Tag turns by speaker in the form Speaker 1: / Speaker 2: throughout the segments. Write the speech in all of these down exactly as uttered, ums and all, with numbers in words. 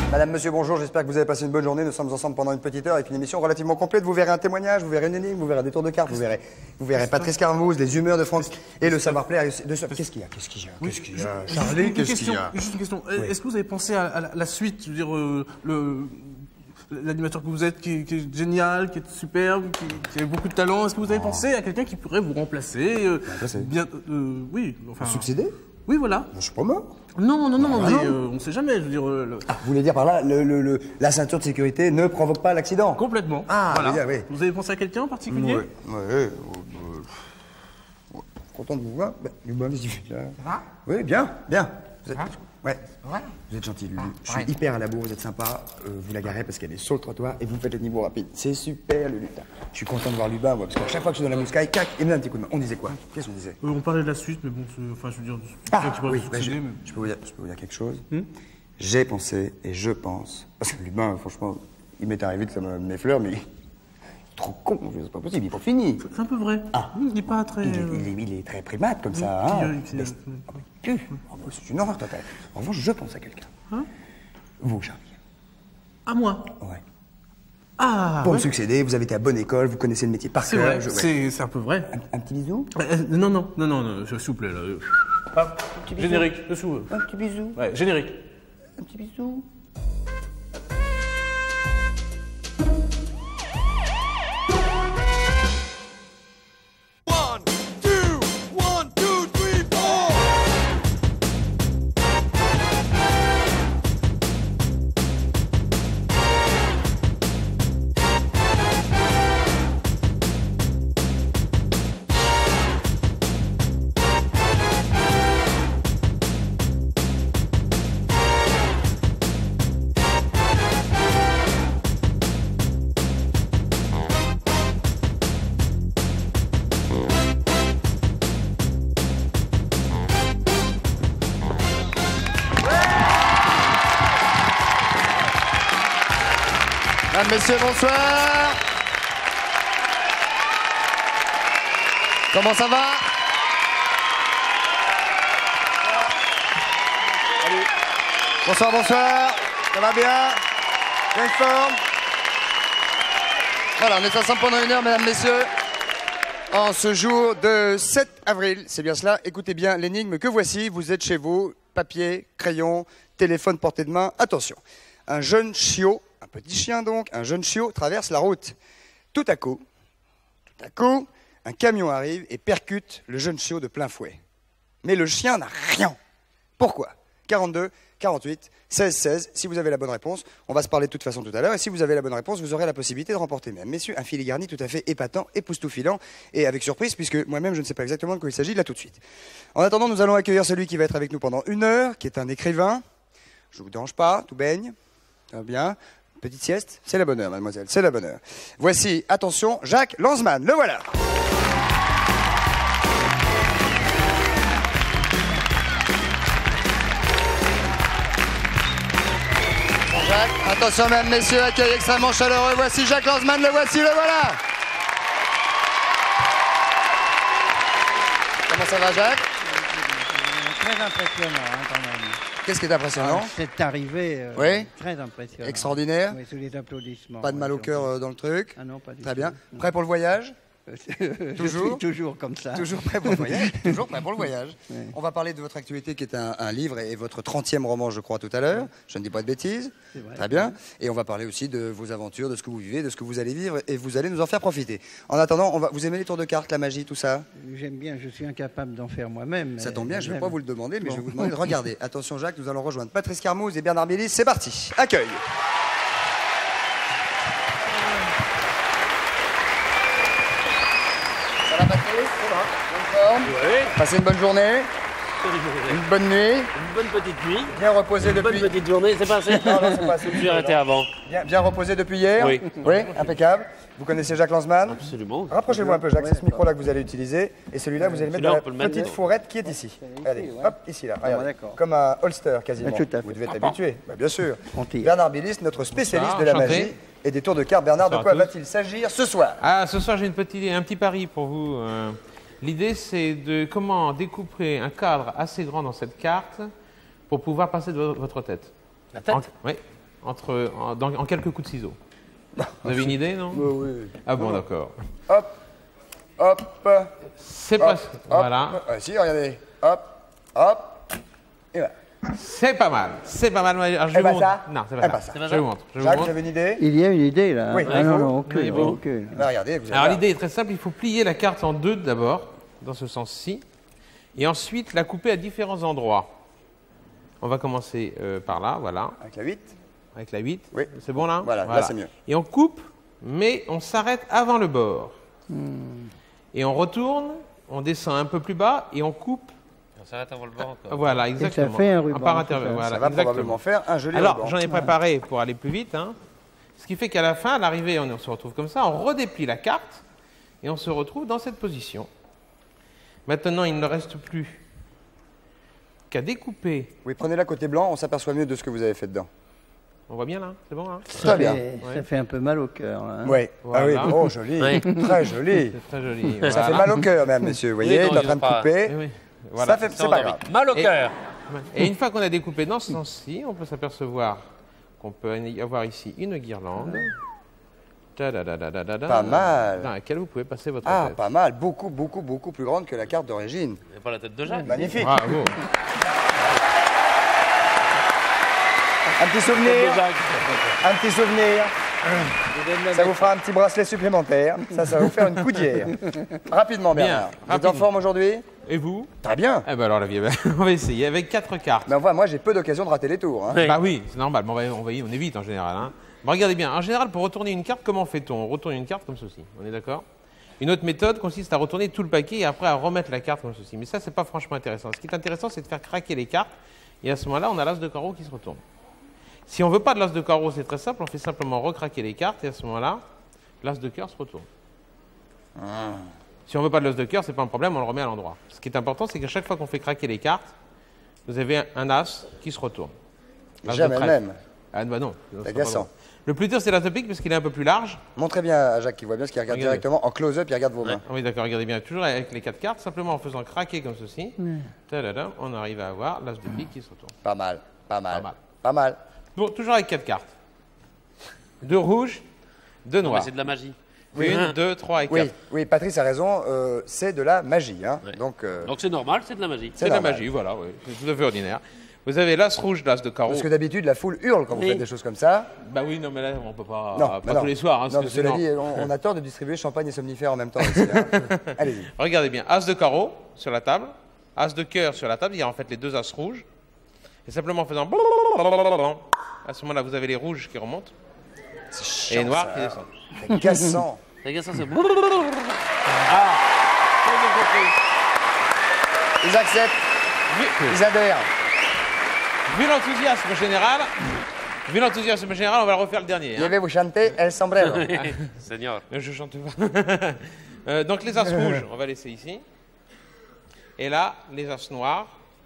Speaker 1: Madame, monsieur, bonjour, j'espère que vous avez passé une bonne journée. Nous sommes ensemble pendant une petite heure et puis une émission relativement complète. Vous verrez un témoignage, vous verrez une énigme, vous verrez des tours de cartes, vous verrez, vous verrez Patrice Carmouze, les humeurs de Franck et le savoir-faire. De... Qu'est-ce qu'il y a? Qu'est-ce qu'il y a? Qu'est-ce qu'il y a? Charlie, qu'est-ce qu'il y a?
Speaker 2: Juste une question. Est-ce que vous avez pensé à, à la, la suite? Je veux dire, euh, le... l'animateur que vous êtes, qui, qui est génial, qui est superbe, qui, qui a beaucoup de talent. Est-ce que vous avez oh. pensé à quelqu'un qui pourrait vous remplacer euh, bien, euh, oui, enfin...
Speaker 1: Succéder? Oui,
Speaker 2: voilà.
Speaker 1: Je suis pas mort.
Speaker 2: Non, non, non,
Speaker 1: ah,
Speaker 2: mais
Speaker 1: non.
Speaker 2: Euh, on ne sait jamais. Je veux dire, euh, le...
Speaker 1: ah, vous voulez dire par là, le, le, le, la ceinture de sécurité ne provoque pas l'accident?
Speaker 2: Complètement.
Speaker 1: Ah,
Speaker 2: voilà.
Speaker 1: Dire, oui.
Speaker 2: Vous avez pensé à quelqu'un en particulier?
Speaker 1: Oui, oui. Ouais, ouais. Content de vous voir. Ben, ça va? Oui, bien, bien. Vous êtes... Ouais. ouais. Vous êtes gentil, Lulu. Je suis ouais. hyper à la bourre, vous êtes sympa. Euh, vous la garez parce qu'elle est sur le trottoir et vous faites le niveau rapide. C'est super, Lulu. Je suis content de voir Lubin, moi, parce qu'à chaque fois que je suis dans la mouscaille, cac, il me donne un petit coup de main. On disait quoi? Qu'est-ce qu'on disait?
Speaker 2: euh, On parlait de la suite, mais bon, enfin, je veux dire,
Speaker 1: ah,
Speaker 2: qui
Speaker 1: oui, bah, je, mais... je, peux vous dire, je peux vous dire quelque chose. Hmm? J'ai pensé et je pense, parce que Lubin, franchement, il m'est arrivé que ça me fleurs, mais il est trop con, c'est pas possible, il est pas fini.
Speaker 2: C'est un peu vrai. Ah. Il n'est pas très.
Speaker 1: Il est, il, est, il est très primate comme oui, ça. Hein. Qui, qui, qui, qui... Oh, c'est une horreur totale. En revanche, je pense à quelqu'un. Hein? Vous, Charlie.
Speaker 2: À moi?
Speaker 1: Ouais.
Speaker 2: Ah,
Speaker 1: Pour
Speaker 2: ouais.
Speaker 1: me succéder, vous avez été à bonne école, vous connaissez le métier par cœur.
Speaker 2: C'est vrai, c'est un peu vrai.
Speaker 1: Un, un petit bisou?
Speaker 2: euh, Non, non, non, non, non, s'il vous plaît, là. Ah, un petit générique, dessous.
Speaker 1: Un petit bisou?
Speaker 2: Ouais, générique.
Speaker 1: Un petit bisou? Mesdames, messieurs, bonsoir. Comment ça va? Allez. Bonsoir, bonsoir. Ça va bien? Bien forme? Voilà, on est ensemble pendant une heure, mesdames, messieurs. En ce jour de sept avril, c'est bien cela. Écoutez bien l'énigme que voici. Vous êtes chez vous, papier, crayon, téléphone portée de main. Attention, un jeune chiot, un petit chien donc, un jeune chiot traverse la route. Tout à coup, tout à coup, un camion arrive et percute le jeune chiot de plein fouet. Mais le chien n'a rien. Pourquoi? quarante-deux, quarante-huit, seize, seize. Si vous avez la bonne réponse, on va se parler de toute façon tout à l'heure. Et si vous avez la bonne réponse, vous aurez la possibilité de remporter même. Messieurs, un filet garni tout à fait épatant, époustouflant et avec surprise, puisque moi-même, je ne sais pas exactement de quoi il s'agit là tout de suite. En attendant, nous allons accueillir celui qui va être avec nous pendant une heure, qui est un écrivain. Je ne vous dérange pas, tout baigne. Ça va bien. Petite sieste, c'est la bonne heure, mademoiselle, c'est la bonne heure. Voici, attention, Jacques Lanzmann, le voilà. Jacques, attention mesdames, messieurs, accueil extrêmement chaleureux. Voici Jacques Lanzmann, le voici, le voilà. Comment ça va, Jacques?
Speaker 3: Très impressionnant, hein, quand même.
Speaker 1: Qu'est-ce qui est impressionnant?
Speaker 3: ah, C'est arrivé euh,
Speaker 1: oui.
Speaker 3: Très impressionnant.
Speaker 1: Extraordinaire.
Speaker 3: Oui, sous les applaudissements.
Speaker 1: Pas de mal au cœur euh, dans le truc.
Speaker 3: Ah non, pas du
Speaker 1: Très
Speaker 3: tout.
Speaker 1: bien. Prêt pour le voyage?
Speaker 3: Toujours toujours comme ça.
Speaker 1: Toujours prêt pour le voyage. Toujours prêt pour le voyage. Oui. On va parler de votre actualité qui est un, un livre et votre trentième roman, je crois, tout à l'heure. Je ne dis pas de bêtises.
Speaker 3: Vrai,
Speaker 1: très bien. Et on va parler aussi de vos aventures, de ce que vous vivez, de ce que vous allez vivre et vous allez nous en faire profiter. En attendant, on va... vous aimez les tours de cartes, la magie, tout ça?
Speaker 3: J'aime bien, je suis incapable d'en faire moi-même.
Speaker 1: Ça tombe bien, je ne vais pas vous le demander, mais bon. Je vais vous demander de regarder. Attention Jacques, nous allons rejoindre Patrice Carmouze et Bernard Mélis. C'est parti. Accueil.
Speaker 4: Oui.
Speaker 1: Passez une bonne journée. Une bonne nuit.
Speaker 4: Une bonne petite nuit.
Speaker 1: Bien reposé
Speaker 4: une
Speaker 1: depuis...
Speaker 4: Une bonne petite journée, c'est passé?
Speaker 1: Non, non, c'est pas assez.
Speaker 4: Je suis arrêté avant.
Speaker 1: Bien, bien reposé depuis hier?
Speaker 4: Oui.
Speaker 1: Oui, impeccable. Vous connaissez Jacques Lanzmann?
Speaker 4: Absolument.
Speaker 1: Rapprochez-vous un peu, Jacques, c'est ce micro-là que vous allez utiliser. Et celui-là, vous allez mettre dans la petite fourrette qui est ici. Allez, hop, ici, là. Regardez. Comme un holster, quasiment. Vous devez être habitué. Bah, bien sûr. Bernard Mélis, notre spécialiste de la magie et des tours de cartes. Bernard, de quoi va-t-il s'agir ce soir?
Speaker 5: Ah, ce soir, j'ai une petite, un petit pari pour vous. L'idée, c'est de comment découper un cadre assez grand dans cette carte pour pouvoir passer de votre tête.
Speaker 4: La tête?
Speaker 5: En... Oui. entre, en, dans- en quelques coups de ciseaux. Vous avez une idée, non?
Speaker 1: Oui, oui.
Speaker 5: Ah bon, d'accord.
Speaker 1: Hop, hop,
Speaker 5: C'est
Speaker 1: hop,
Speaker 5: pas...
Speaker 1: hop.
Speaker 5: Voilà.
Speaker 1: Ouais, si, regardez. Hop, hop. Et voilà.
Speaker 5: C'est pas mal. C'est pas mal. Alors, je
Speaker 1: Eh
Speaker 5: vous
Speaker 1: ben
Speaker 5: montre.
Speaker 1: ça
Speaker 5: Non, c'est
Speaker 1: Eh
Speaker 5: pas,
Speaker 1: ben
Speaker 5: ça.
Speaker 1: ça.
Speaker 4: C'est pas
Speaker 5: Je
Speaker 4: ça.
Speaker 5: vous montre. Je vous
Speaker 1: Jacques, vous
Speaker 5: montre.
Speaker 1: avez une idée?
Speaker 3: Il y a une idée là.
Speaker 1: Oui.
Speaker 3: Ah non, non,
Speaker 4: Oui,
Speaker 3: aucune.
Speaker 4: bon.
Speaker 3: aucune.
Speaker 1: Bah, regardez, vous allez
Speaker 5: Alors
Speaker 1: voir.
Speaker 5: l'idée est très simple, il faut plier la carte en deux d'abord, dans ce sens-ci, et ensuite la couper à différents endroits. On va commencer euh, par là, voilà,
Speaker 1: Avec la huit.
Speaker 5: avec la huit.
Speaker 1: Oui.
Speaker 5: C'est bon là?
Speaker 1: Voilà, là, c'est mieux.
Speaker 5: Et on coupe, mais on s'arrête avant le bord. Et on retourne, on descend un peu plus bas et on coupe.
Speaker 4: On s'arrête avant le bord encore.
Speaker 5: Voilà, exactement.
Speaker 3: fait un
Speaker 5: En
Speaker 3: ruban,
Speaker 5: part
Speaker 3: c'est
Speaker 5: intervalle,
Speaker 3: ça.
Speaker 5: voilà,
Speaker 1: Ça va
Speaker 5: exactement.
Speaker 1: probablement faire un joli
Speaker 5: Alors,
Speaker 1: ruban.
Speaker 5: j'en ai préparé pour aller plus vite. Hein. Ce qui fait qu'à la fin, à l'arrivée, on se retrouve comme ça, on redéplie la carte et on se retrouve dans cette position. Maintenant, il ne reste plus qu'à découper.
Speaker 1: Oui, prenez-la côté blanc, on s'aperçoit mieux de ce que vous avez fait dedans.
Speaker 5: On voit bien là? C'est bon là?
Speaker 1: Très bien.
Speaker 3: fait-
Speaker 5: Ouais.
Speaker 3: Ça fait un peu mal au cœur. Hein.
Speaker 1: Oui. Ah oui,
Speaker 5: Voilà.
Speaker 1: oh, joli.
Speaker 4: Oui.
Speaker 1: Très joli.
Speaker 5: C'est très joli.
Speaker 1: Ça
Speaker 5: voilà.
Speaker 1: fait mal au cœur, même, messieurs. Vous voyez,
Speaker 4: non,
Speaker 1: il est en
Speaker 4: ils
Speaker 1: train
Speaker 4: ont
Speaker 1: de
Speaker 4: pas-
Speaker 5: Eh
Speaker 1: couper.
Speaker 5: oui. Voilà.
Speaker 1: Ça fait, c'est pas grave.
Speaker 4: Mal au
Speaker 5: Et-
Speaker 4: cœur.
Speaker 5: Et une fois qu'on a découpé dans ce sens-ci, on peut s'apercevoir qu'on peut y avoir ici une guirlande. Ta-da-da-da-da-da,
Speaker 1: Pas mal.
Speaker 5: Dans laquelle vous pouvez passer votre
Speaker 1: Ah,
Speaker 5: tête.
Speaker 1: pas mal. Beaucoup, beaucoup, beaucoup plus grande que la carte d'origine.
Speaker 4: Il n'y a pas la tête de Jacques.
Speaker 1: Magnifique.
Speaker 5: Bravo.
Speaker 1: Un petit souvenir.
Speaker 4: De Jacques.
Speaker 1: Un petit souvenir. Ça vous fera un petit bracelet supplémentaire. Ça, ça va vous faire une coudière. Rapidement,
Speaker 5: Bien,
Speaker 1: Bernard. Vous êtes en
Speaker 5: rapidement.
Speaker 1: forme aujourd'hui?
Speaker 5: Et vous?
Speaker 1: Très bien.
Speaker 5: Eh ben alors la vie, on va essayer avec quatre cartes.
Speaker 1: Mais enfin, moi, j'ai peu d'occasion de rater les tours. hein.
Speaker 4: Oui.
Speaker 5: Bah oui, c'est normal, mais on, va, on, va y- on évite en général. Hein. Bon, regardez bien, en général, pour retourner une carte, comment fait-on? On retourne une carte comme ceci, on est d'accord? Une autre méthode consiste à retourner tout le paquet et après à remettre la carte comme ceci. Mais ça, c'est pas franchement intéressant. Ce qui est intéressant, c'est de faire craquer les cartes. Et à ce moment-là, on a l'as de carreau qui se retourne. Si on veut pas de l'as de carreau, c'est très simple. On fait simplement recraquer les cartes et à ce moment-là, l'as de cœur se retourne. Si on veut pas de l'as de cœur, c'est pas un problème, on le remet à l'endroit. Ce qui est important, c'est qu'à chaque fois qu'on fait craquer les cartes, vous avez un, un as qui se retourne. L'as de
Speaker 1: Jamais le
Speaker 5: trèfle.
Speaker 1: même.
Speaker 5: Ah bah non.
Speaker 1: C'est
Speaker 5: c'est pas
Speaker 1: agaçant.
Speaker 5: bon. Le plus dur, c'est l'as de pique parce qu'il est un peu plus large.
Speaker 1: Montrez bien à Jacques qui voit bien ce qu'il regarde
Speaker 5: Regardez.
Speaker 1: directement en close-up, il regarde vos mains.
Speaker 5: Ah oui, d'accord, regardez bien, toujours avec les quatre cartes, simplement en faisant craquer comme ceci, tadada, on arrive à avoir l'as de pique qui se retourne.
Speaker 1: Pas mal, pas mal.
Speaker 5: Pas mal.
Speaker 1: Pas mal.
Speaker 5: Bon, toujours avec quatre cartes. Deux rouges, deux
Speaker 4: Non, mais
Speaker 5: noirs.
Speaker 4: c'est de la magie.
Speaker 5: Une, deux, trois et
Speaker 1: Oui,
Speaker 5: quatre.
Speaker 1: oui, Patrice a raison, euh, c'est de la magie. Hein.
Speaker 4: Ouais.
Speaker 1: Donc, euh,
Speaker 4: Donc c'est normal, c'est de la magie.
Speaker 5: C'est de la
Speaker 1: normal.
Speaker 5: magie, voilà, oui. C'est tout à fait ordinaire. Vous avez l'as rouge, l'as de carreau.
Speaker 1: Parce que d'habitude, la foule hurle quand vous
Speaker 4: Oui.
Speaker 1: faites des choses comme ça.
Speaker 5: Bah oui, non, mais là, on peut pas.
Speaker 1: Non,
Speaker 5: pas
Speaker 1: mais non.
Speaker 5: tous les soirs. Hein,
Speaker 1: Non,
Speaker 5: parce
Speaker 1: mais
Speaker 5: que
Speaker 1: cela
Speaker 5: sinon-
Speaker 1: dit, on, on a tort de distribuer champagne et somnifères en même temps ici. hein. Allez-y.
Speaker 5: Regardez bien, as de carreau sur la table, as de cœur sur la table, il y a en fait les deux as rouges. Et simplement en faisant. À ce moment-là, vous avez les rouges qui remontent et les noirs qui descendent.
Speaker 1: C'est cassant.
Speaker 4: Regarde ça, c'est bon. Ah, j'ai bien compris.
Speaker 1: Ils acceptent,
Speaker 5: Vu,
Speaker 1: ils adhèrent.
Speaker 5: vu l'enthousiasme général, vu l'enthousiasme général, on va le refaire le dernier.
Speaker 1: Je
Speaker 5: Hein.
Speaker 1: vais vous chanter El Sombrero.
Speaker 4: Seigneur.
Speaker 5: Mais je chante pas. Euh, donc les as rouges, on va laisser ici. Et là, les as noirs,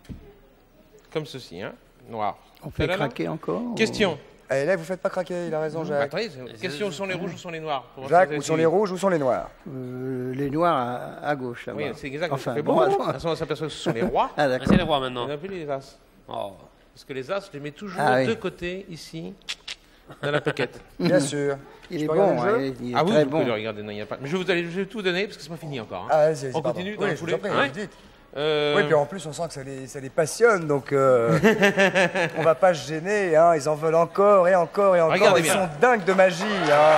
Speaker 5: comme ceci, hein, noirs.
Speaker 3: On fait
Speaker 5: Tadada.
Speaker 3: craquer encore ou-
Speaker 5: Question.
Speaker 1: Allez, là, vous faites pas craquer, il a raison, Jacques.
Speaker 5: Attendez, c'est- question, où sont les rouges ou sont les noirs pour voir si
Speaker 1: Jacques,
Speaker 5: vous avez
Speaker 1: où sont
Speaker 5: suivi.
Speaker 1: les rouges, où sont les noirs?
Speaker 3: Euh, Les noirs à, à gauche, là-bas.
Speaker 5: Oui, c'est exact.
Speaker 3: Enfin,
Speaker 5: fait
Speaker 3: bon,
Speaker 5: bon.
Speaker 3: alors-
Speaker 5: À ce moment, on s'aperçoit que ce sont les rois.
Speaker 3: Ah,
Speaker 4: Ah,
Speaker 3: d'accord.
Speaker 4: c'est les rois
Speaker 5: On
Speaker 4: maintenant.
Speaker 5: n'a plus les as.
Speaker 4: Oh.
Speaker 5: Parce que les as, je les mets toujours
Speaker 3: Ah oui.
Speaker 5: de côté, ici, dans la paquette.
Speaker 1: Bien sûr.
Speaker 3: Il
Speaker 1: Je
Speaker 3: est
Speaker 1: peux
Speaker 3: bon,
Speaker 1: regarder le jeu
Speaker 3: hein, il est
Speaker 5: Ah oui,
Speaker 3: très
Speaker 5: vous
Speaker 3: bon.
Speaker 5: pouvez le regarder, non, il n'y a pas. Mais je vais vous aller, je vais tout donner parce que c'est pas fini encore. hein.
Speaker 1: Ah, vas-y, vas-y,
Speaker 5: On
Speaker 1: pardon.
Speaker 5: continue dans
Speaker 1: Oui,
Speaker 5: la
Speaker 1: je vous
Speaker 5: foulée.
Speaker 1: en prie,
Speaker 5: Hein
Speaker 1: vite.
Speaker 5: Euh,
Speaker 1: Oui, puis en plus, on sent que ça les, ça les passionne, donc euh, on va pas se gêner, hein, ils en veulent encore et encore et encore.
Speaker 5: Regardez
Speaker 1: Ils
Speaker 5: bien.
Speaker 1: sont dingues de magie. Hein.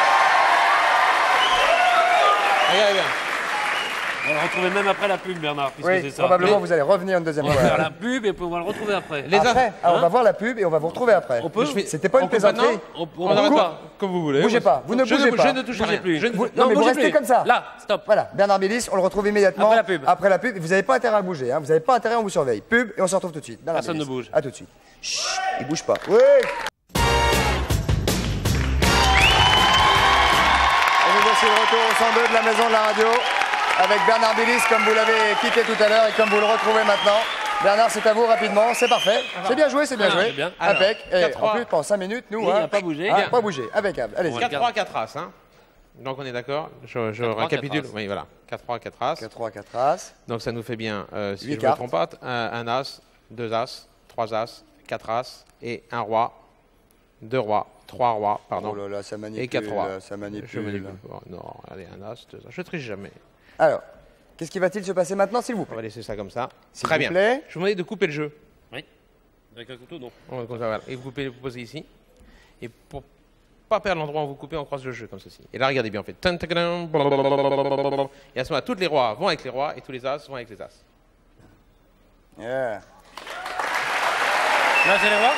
Speaker 5: Regardez bien.
Speaker 4: On va le retrouver même après la pub, Bernard, puisque
Speaker 1: Oui,
Speaker 4: c'est ça.
Speaker 1: probablement
Speaker 4: Mais
Speaker 1: vous allez revenir une deuxième
Speaker 4: on va faire
Speaker 1: fois.
Speaker 4: la pub et puis on va le retrouver après.
Speaker 5: Les as.
Speaker 1: Après, ah, on
Speaker 4: Hein
Speaker 1: va voir la pub et on va vous retrouver après.
Speaker 4: On peut
Speaker 5: Je fais-
Speaker 1: C'était pas une
Speaker 5: on coupe
Speaker 1: plaisanterie.
Speaker 5: maintenant
Speaker 4: On,
Speaker 5: On,
Speaker 4: on
Speaker 5: arrête
Speaker 4: coupe.
Speaker 5: pas, comme vous voulez.
Speaker 1: Bougez
Speaker 5: Moi,
Speaker 1: pas, vous ne
Speaker 5: je
Speaker 1: bougez
Speaker 5: ne,
Speaker 1: pas.
Speaker 5: Je ne touche à
Speaker 4: Bougez
Speaker 5: rien.
Speaker 4: plus.
Speaker 5: Je ne-
Speaker 1: Vous- non, mais vous
Speaker 4: bougez
Speaker 1: restez
Speaker 4: plus.
Speaker 1: comme ça.
Speaker 4: Là, stop.
Speaker 1: Voilà, Bernard Mélis, on le retrouve immédiatement.
Speaker 4: Après la pub.
Speaker 1: Après la pub, vous n'avez pas intérêt à bouger, hein. Vous n'avez pas intérêt, on vous surveille. Pub et on se retrouve tout de suite. Bernard
Speaker 4: Personne
Speaker 1: Mélis.
Speaker 4: ne bouge.
Speaker 1: À tout de suite. Chut, il bouge pas. Oui. Et nous voici de retour au cent deux de la maison de la radio avec Bernard Mélis, comme vous l'avez quitté tout à l'heure et comme vous le retrouvez maintenant. Bernard, c'est à vous rapidement, c'est parfait. C'est bien joué, c'est bien
Speaker 4: Ah,
Speaker 1: joué.
Speaker 4: c'est bien.
Speaker 5: Alors,
Speaker 1: Impec. Et
Speaker 5: quatre
Speaker 1: en
Speaker 5: trois.
Speaker 1: plus, pendant cinq minutes, nous,
Speaker 4: Il
Speaker 1: hein,
Speaker 4: n'a pas bougé.
Speaker 1: ah,
Speaker 4: Bien.
Speaker 1: pas bougé, impeccable. Allez-y.
Speaker 4: On
Speaker 5: quatre trois, quatre as. Hein. Donc on est d'accord. Je, je
Speaker 4: quatre trois,
Speaker 5: récapitule.
Speaker 4: quatre as.
Speaker 5: Oui, voilà. quatre trois, quatre as.
Speaker 1: quatre trois, quatre as.
Speaker 5: Donc ça nous fait bien, euh, si
Speaker 1: Huit
Speaker 5: je ne me
Speaker 1: cartes.
Speaker 5: trompe pas, un, un as, deux as, trois as, quatre as et un roi deux rois, trois rois, pardon.
Speaker 1: Oh là là, ça manipule.
Speaker 5: Et quatre rois.
Speaker 1: là, Ça manipule.
Speaker 5: Je manipule pas. Non, regardez, un as, deux as. Je triche jamais.
Speaker 1: Alors, qu'est-ce qui va-t-il se passer maintenant, s'il vous
Speaker 5: On
Speaker 1: plaît?
Speaker 5: va laisser ça comme ça.
Speaker 1: S'il
Speaker 5: Très
Speaker 1: vous
Speaker 5: bien.
Speaker 1: plaît.
Speaker 5: Je vous demande de couper le jeu.
Speaker 4: Oui. Avec un couteau, non.
Speaker 5: On va comme ça, voilà. Et vous coupez, vous posez ici. Et pour pas perdre l'endroit où vous coupez, on croise le jeu comme ceci. Et là, regardez bien, on fait. Tan, tan, tan, blablabla. Et à ce moment-là, tous les rois vont avec les rois et tous les as vont avec les as.
Speaker 1: Yeah.
Speaker 4: Là, c'est les rois.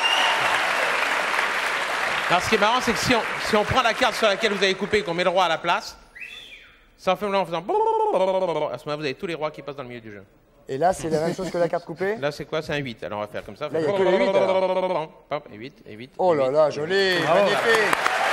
Speaker 5: Alors, ce qui est marrant, c'est que si on, si on prend la carte sur laquelle vous avez coupé et qu'on met le roi à la place, ça en fait en faisant. À ce moment-là, vous avez tous les rois qui passent dans le milieu du jeu.
Speaker 1: Et là, c'est la même chose que la carte coupée?
Speaker 5: Là, c'est quoi? C'est un huit. Alors, on va faire comme ça.
Speaker 1: Là, il y a que les huit, alors.
Speaker 5: Hop, et huit, et huit.
Speaker 1: Oh
Speaker 5: et
Speaker 1: là
Speaker 5: huit.
Speaker 1: là, joli, magnifique.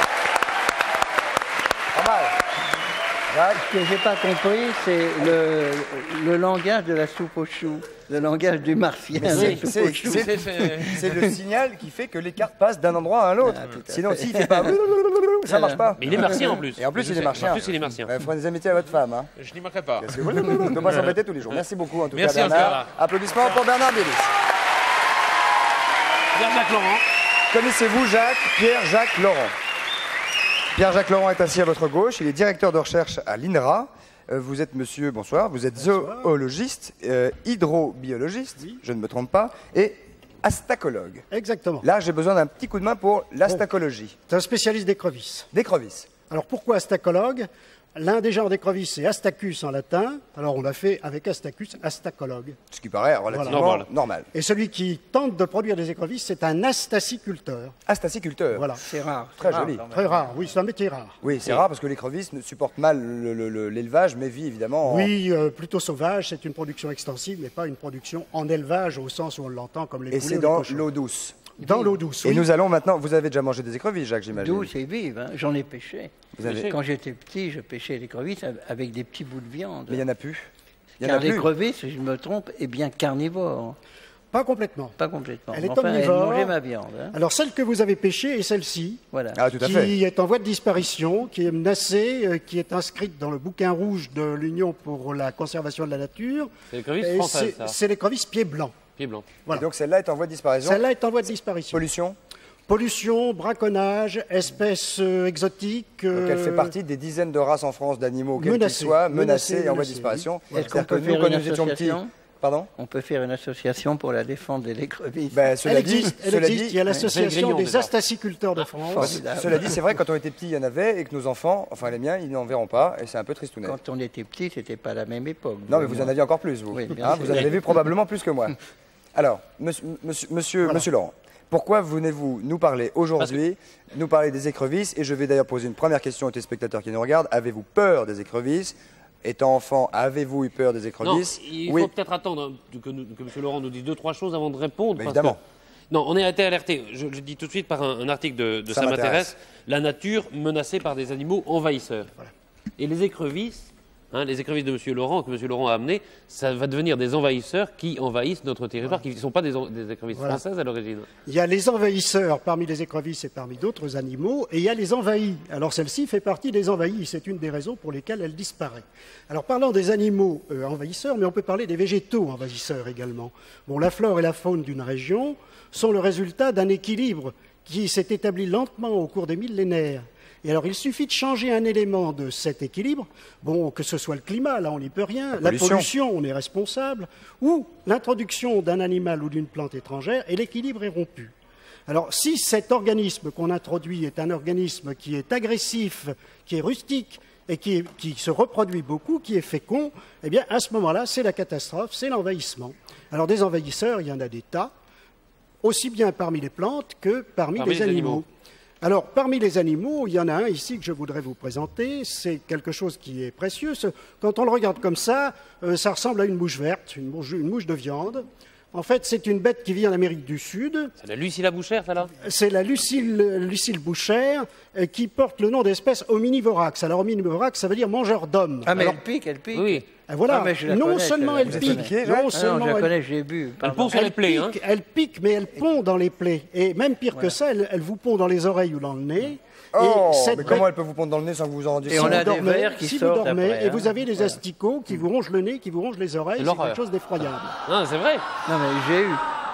Speaker 1: Pas mal. Jacques?
Speaker 3: Ce que j'ai pas compris, c'est le, le langage de la soupe aux choux, le langage du martien.
Speaker 1: Mais
Speaker 3: de
Speaker 1: c'est-
Speaker 3: la soupe
Speaker 1: c'est-
Speaker 3: aux choux.
Speaker 1: c'est-
Speaker 5: C'est- c'est-
Speaker 1: C'est le signal qui fait que les cartes passent d'un endroit à un autre.
Speaker 3: Ah, tout à
Speaker 1: Sinon,
Speaker 3: fait.
Speaker 1: s'il fait pas, ça marche pas.
Speaker 4: Mais il est martien en plus.
Speaker 1: Et en plus,
Speaker 5: Je
Speaker 1: il est
Speaker 5: sais.
Speaker 1: marchien.
Speaker 4: En plus, il est martien.
Speaker 1: Ouais, Ferez des amitiés à votre femme. Hein.
Speaker 5: Je n'y manquerai pas.
Speaker 1: Parce que voilà, on ne doit pas s'embêter tous les jours. Merci beaucoup en tout
Speaker 5: Merci,
Speaker 1: cas, Bernard.
Speaker 5: Oscar.
Speaker 1: Applaudissements pour Bernard Bielis.
Speaker 4: Pierre-Jacques Laurent.
Speaker 1: Connaissez-vous Jacques Pierre-Jacques Laurent? Pierre-Jacques Laurent est assis à votre gauche. Il est directeur de recherche à l'INRA. Euh, Vous êtes monsieur, bonsoir, vous êtes zoologiste, euh, hydrobiologiste, je ne me trompe pas, et astacologue.
Speaker 6: Exactement.
Speaker 1: Là, j'ai besoin d'un petit coup de main pour l'astacologie.
Speaker 6: C'est un spécialiste des crevisses.
Speaker 1: D'écrevisse.
Speaker 6: Alors pourquoi astacologue? L'un des genres des crevisses, c'est Astacus en latin. Alors on a fait avec Astacus, astacologue.
Speaker 1: Ce qui paraît relativement
Speaker 4: Normal.
Speaker 1: normal.
Speaker 6: Et celui qui tente de produire des écrevisses, c'est un astaciculteur.
Speaker 1: Astaciculteur.
Speaker 6: Voilà.
Speaker 3: C'est rare.
Speaker 1: Très
Speaker 3: c'est rare,
Speaker 1: joli.
Speaker 3: quand même.
Speaker 6: Très rare, oui, c'est un métier rare.
Speaker 1: Oui, c'est rare parce que l'écrevisse ne supporte mal le- le- le- l'élevage, mais vit évidemment en...
Speaker 6: Oui, euh, plutôt sauvage, c'est une production extensive, mais pas une production en élevage au sens où on l'entend comme les
Speaker 1: Et
Speaker 6: poulets
Speaker 1: c'est
Speaker 6: ou les
Speaker 1: dans
Speaker 6: cochons.
Speaker 1: l'eau douce.
Speaker 6: Dans l'eau douce,
Speaker 1: Et
Speaker 6: oui.
Speaker 1: nous allons maintenant... Vous avez déjà mangé des écrevisses, Jacques, j'imagine?
Speaker 3: Douce et vive, hein. J'en ai pêché.
Speaker 1: Vous avez-
Speaker 3: Quand j'étais petit, je pêchais les crevisses avec des petits bouts de viande.
Speaker 1: Mais il n'y en a plus. Il y en
Speaker 3: Car
Speaker 1: a plus.
Speaker 3: l'écrevisse, si je me trompe, est bien carnivore.
Speaker 6: Pas complètement.
Speaker 3: Pas complètement.
Speaker 6: Elle
Speaker 3: Mais
Speaker 6: est
Speaker 3: enfin,
Speaker 6: omnivore.
Speaker 3: Elle mangeait ma viande. hein.
Speaker 6: Alors celle que vous avez pêchée est celle-ci.
Speaker 3: Voilà.
Speaker 1: Ah, tout à
Speaker 6: qui
Speaker 1: fait.
Speaker 6: est en voie de disparition, qui est menacée, euh, qui est inscrite dans le bouquin rouge de l'Union pour la conservation de la nature.
Speaker 4: C'est les crevisses
Speaker 6: Et
Speaker 4: françaises,
Speaker 6: c'est-
Speaker 4: ça.
Speaker 6: C'est l'écrevisse pied blanc.
Speaker 4: Pied blanc.
Speaker 6: Voilà.
Speaker 1: Et donc celle-là est en voie de disparition.
Speaker 6: Celle-là est en voie de disparition.
Speaker 1: Pollution.
Speaker 6: Pollution, braconnage, espèces euh, exotiques.
Speaker 1: Donc elle
Speaker 6: euh,
Speaker 1: fait partie des dizaines de races en France d'animaux, quels qu'ils
Speaker 6: menacés.
Speaker 1: soient,
Speaker 6: Menacés,
Speaker 1: menacés et en voie de
Speaker 6: menacés,
Speaker 1: disparition.
Speaker 6: oui.
Speaker 3: Est-ce qu'on
Speaker 1: C'est-à-dire que
Speaker 3: peut
Speaker 1: nous,
Speaker 3: faire
Speaker 1: quand
Speaker 3: une
Speaker 1: nous étions petits...
Speaker 3: association
Speaker 1: Pardon?
Speaker 3: On peut faire une association pour la défense des écrevisses.
Speaker 1: Ben, cela
Speaker 6: Elle
Speaker 1: dit,
Speaker 6: existe, elle
Speaker 1: cela
Speaker 6: existe.
Speaker 1: dit-
Speaker 6: Il y a
Speaker 4: C'est le
Speaker 6: l'association
Speaker 4: grillon,
Speaker 6: des
Speaker 4: déjà.
Speaker 6: astaciculteurs de France.
Speaker 3: Formidable.
Speaker 1: Cela dit, c'est vrai, quand on était petits, il y en avait, et que nos enfants, enfin les miens, ils n'en verront pas, et c'est un peu tristounet.
Speaker 3: Quand on était petit, c'était pas la même époque.
Speaker 1: Non, mais vous en aviez encore plus, vous.
Speaker 3: Oui, bien
Speaker 1: Hein,
Speaker 3: sûr.
Speaker 1: vous en avez vu probablement plus que moi. Alors, monsieur, monsieur, monsieur, monsieur Laurent, pourquoi venez-vous nous parler aujourd'hui, nous parler des écrevisses? Et je vais d'ailleurs poser une première question aux téléspectateurs qui nous regardent. Avez-vous peur des écrevisses? Étant enfant, avez-vous eu peur des
Speaker 4: Non,
Speaker 1: écrevisses?
Speaker 4: il
Speaker 1: Oui.
Speaker 4: faut peut-être attendre que, nous- que M. Laurent nous dise deux, trois choses avant de répondre.
Speaker 1: Mais
Speaker 4: parce
Speaker 1: évidemment.
Speaker 4: que- non, on a été alerté, je le dis tout de suite, par un, un article de, de
Speaker 1: Ça
Speaker 4: Ça,
Speaker 1: m'intéresse.
Speaker 4: m'intéresse, la nature menacée par des animaux envahisseurs. Et les écrevisses, hein, les écrevisses de M. Laurent, que M. Laurent a amenées, ça va devenir des envahisseurs qui envahissent notre territoire, qui ne sont pas des, en- des écrevisses
Speaker 6: Voilà.
Speaker 4: françaises à l'origine.
Speaker 6: Il y a les envahisseurs parmi les écrevisses et parmi d'autres animaux, et il y a les envahis. Alors celle-ci fait partie des envahis, c'est une des raisons pour lesquelles elle disparaît. Alors parlant des animaux euh, envahisseurs, mais on peut parler des végétaux envahisseurs également. Bon, la flore et la faune d'une région sont le résultat d'un équilibre qui s'est établi lentement au cours des millénaires. Et alors, il suffit de changer un élément de cet équilibre, bon, que ce soit le climat, là, on n'y peut rien, la
Speaker 1: pollution.
Speaker 6: pollution, on est responsable, ou l'introduction d'un animal ou d'une plante étrangère, et l'équilibre est rompu. Alors, si cet organisme qu'on introduit est un organisme qui est agressif, qui est rustique, et qui, est- qui se reproduit beaucoup, qui est fécond, eh bien, à ce moment-là, c'est la catastrophe, c'est l'envahissement. Alors, des envahisseurs, il y en a des tas, aussi bien parmi les plantes que parmi,
Speaker 4: Parmi
Speaker 6: les,
Speaker 4: les
Speaker 6: animaux.
Speaker 4: animaux.
Speaker 6: Alors, parmi les animaux, il y en a un ici que je voudrais vous présenter. C'est quelque chose qui est précieux. Ce- Quand on le regarde comme ça, euh, ça ressemble à une mouche verte, une mouche, une mouche de viande. En fait, c'est une bête qui vit en Amérique du Sud.
Speaker 4: C'est la Lucie la Bouchère, ça là
Speaker 6: C'est la Lucille, Lucille bouchère euh, qui porte le nom d'espèce Omnivorax. Alors, Omnivorax, ça veut dire mangeur d'hommes.
Speaker 3: Ah, mais
Speaker 6: Alors,
Speaker 3: elle pique, elle pique.
Speaker 4: Oui.
Speaker 6: euh, voilà,
Speaker 3: Ah, mais je la
Speaker 6: non
Speaker 3: connais,
Speaker 6: seulement
Speaker 3: celle-là,
Speaker 6: elle
Speaker 3: je la
Speaker 6: pique,
Speaker 1: connais.
Speaker 6: non
Speaker 3: Ah non,
Speaker 6: seulement
Speaker 3: je la
Speaker 6: elle
Speaker 3: connais, j'ai bu. pardon.
Speaker 4: pond sur les plaies, hein.
Speaker 6: pique, elle pique, mais elle pond dans les plaies. Et même pire que ça, elle, elle vous pond dans les oreilles ou dans le nez.
Speaker 1: Oh,
Speaker 6: et cette
Speaker 1: mais
Speaker 6: bête-
Speaker 1: comment elle peut vous pondre dans le nez sans que vous vous en rendiez
Speaker 3: Et
Speaker 1: compte?
Speaker 3: on a
Speaker 6: vous
Speaker 3: des
Speaker 6: dormez,
Speaker 3: vers qui
Speaker 6: si
Speaker 3: sortent
Speaker 6: vous dormez,
Speaker 3: après,
Speaker 6: et vous
Speaker 3: hein.
Speaker 6: avez des
Speaker 3: Voilà.
Speaker 6: asticots qui vous rongent le nez, qui vous rongent les oreilles,
Speaker 4: C'est
Speaker 6: c'est
Speaker 4: l'horreur.
Speaker 6: quelque chose d'effroyable.
Speaker 4: Ah, c'est vrai.
Speaker 3: Non, mais j'ai eu.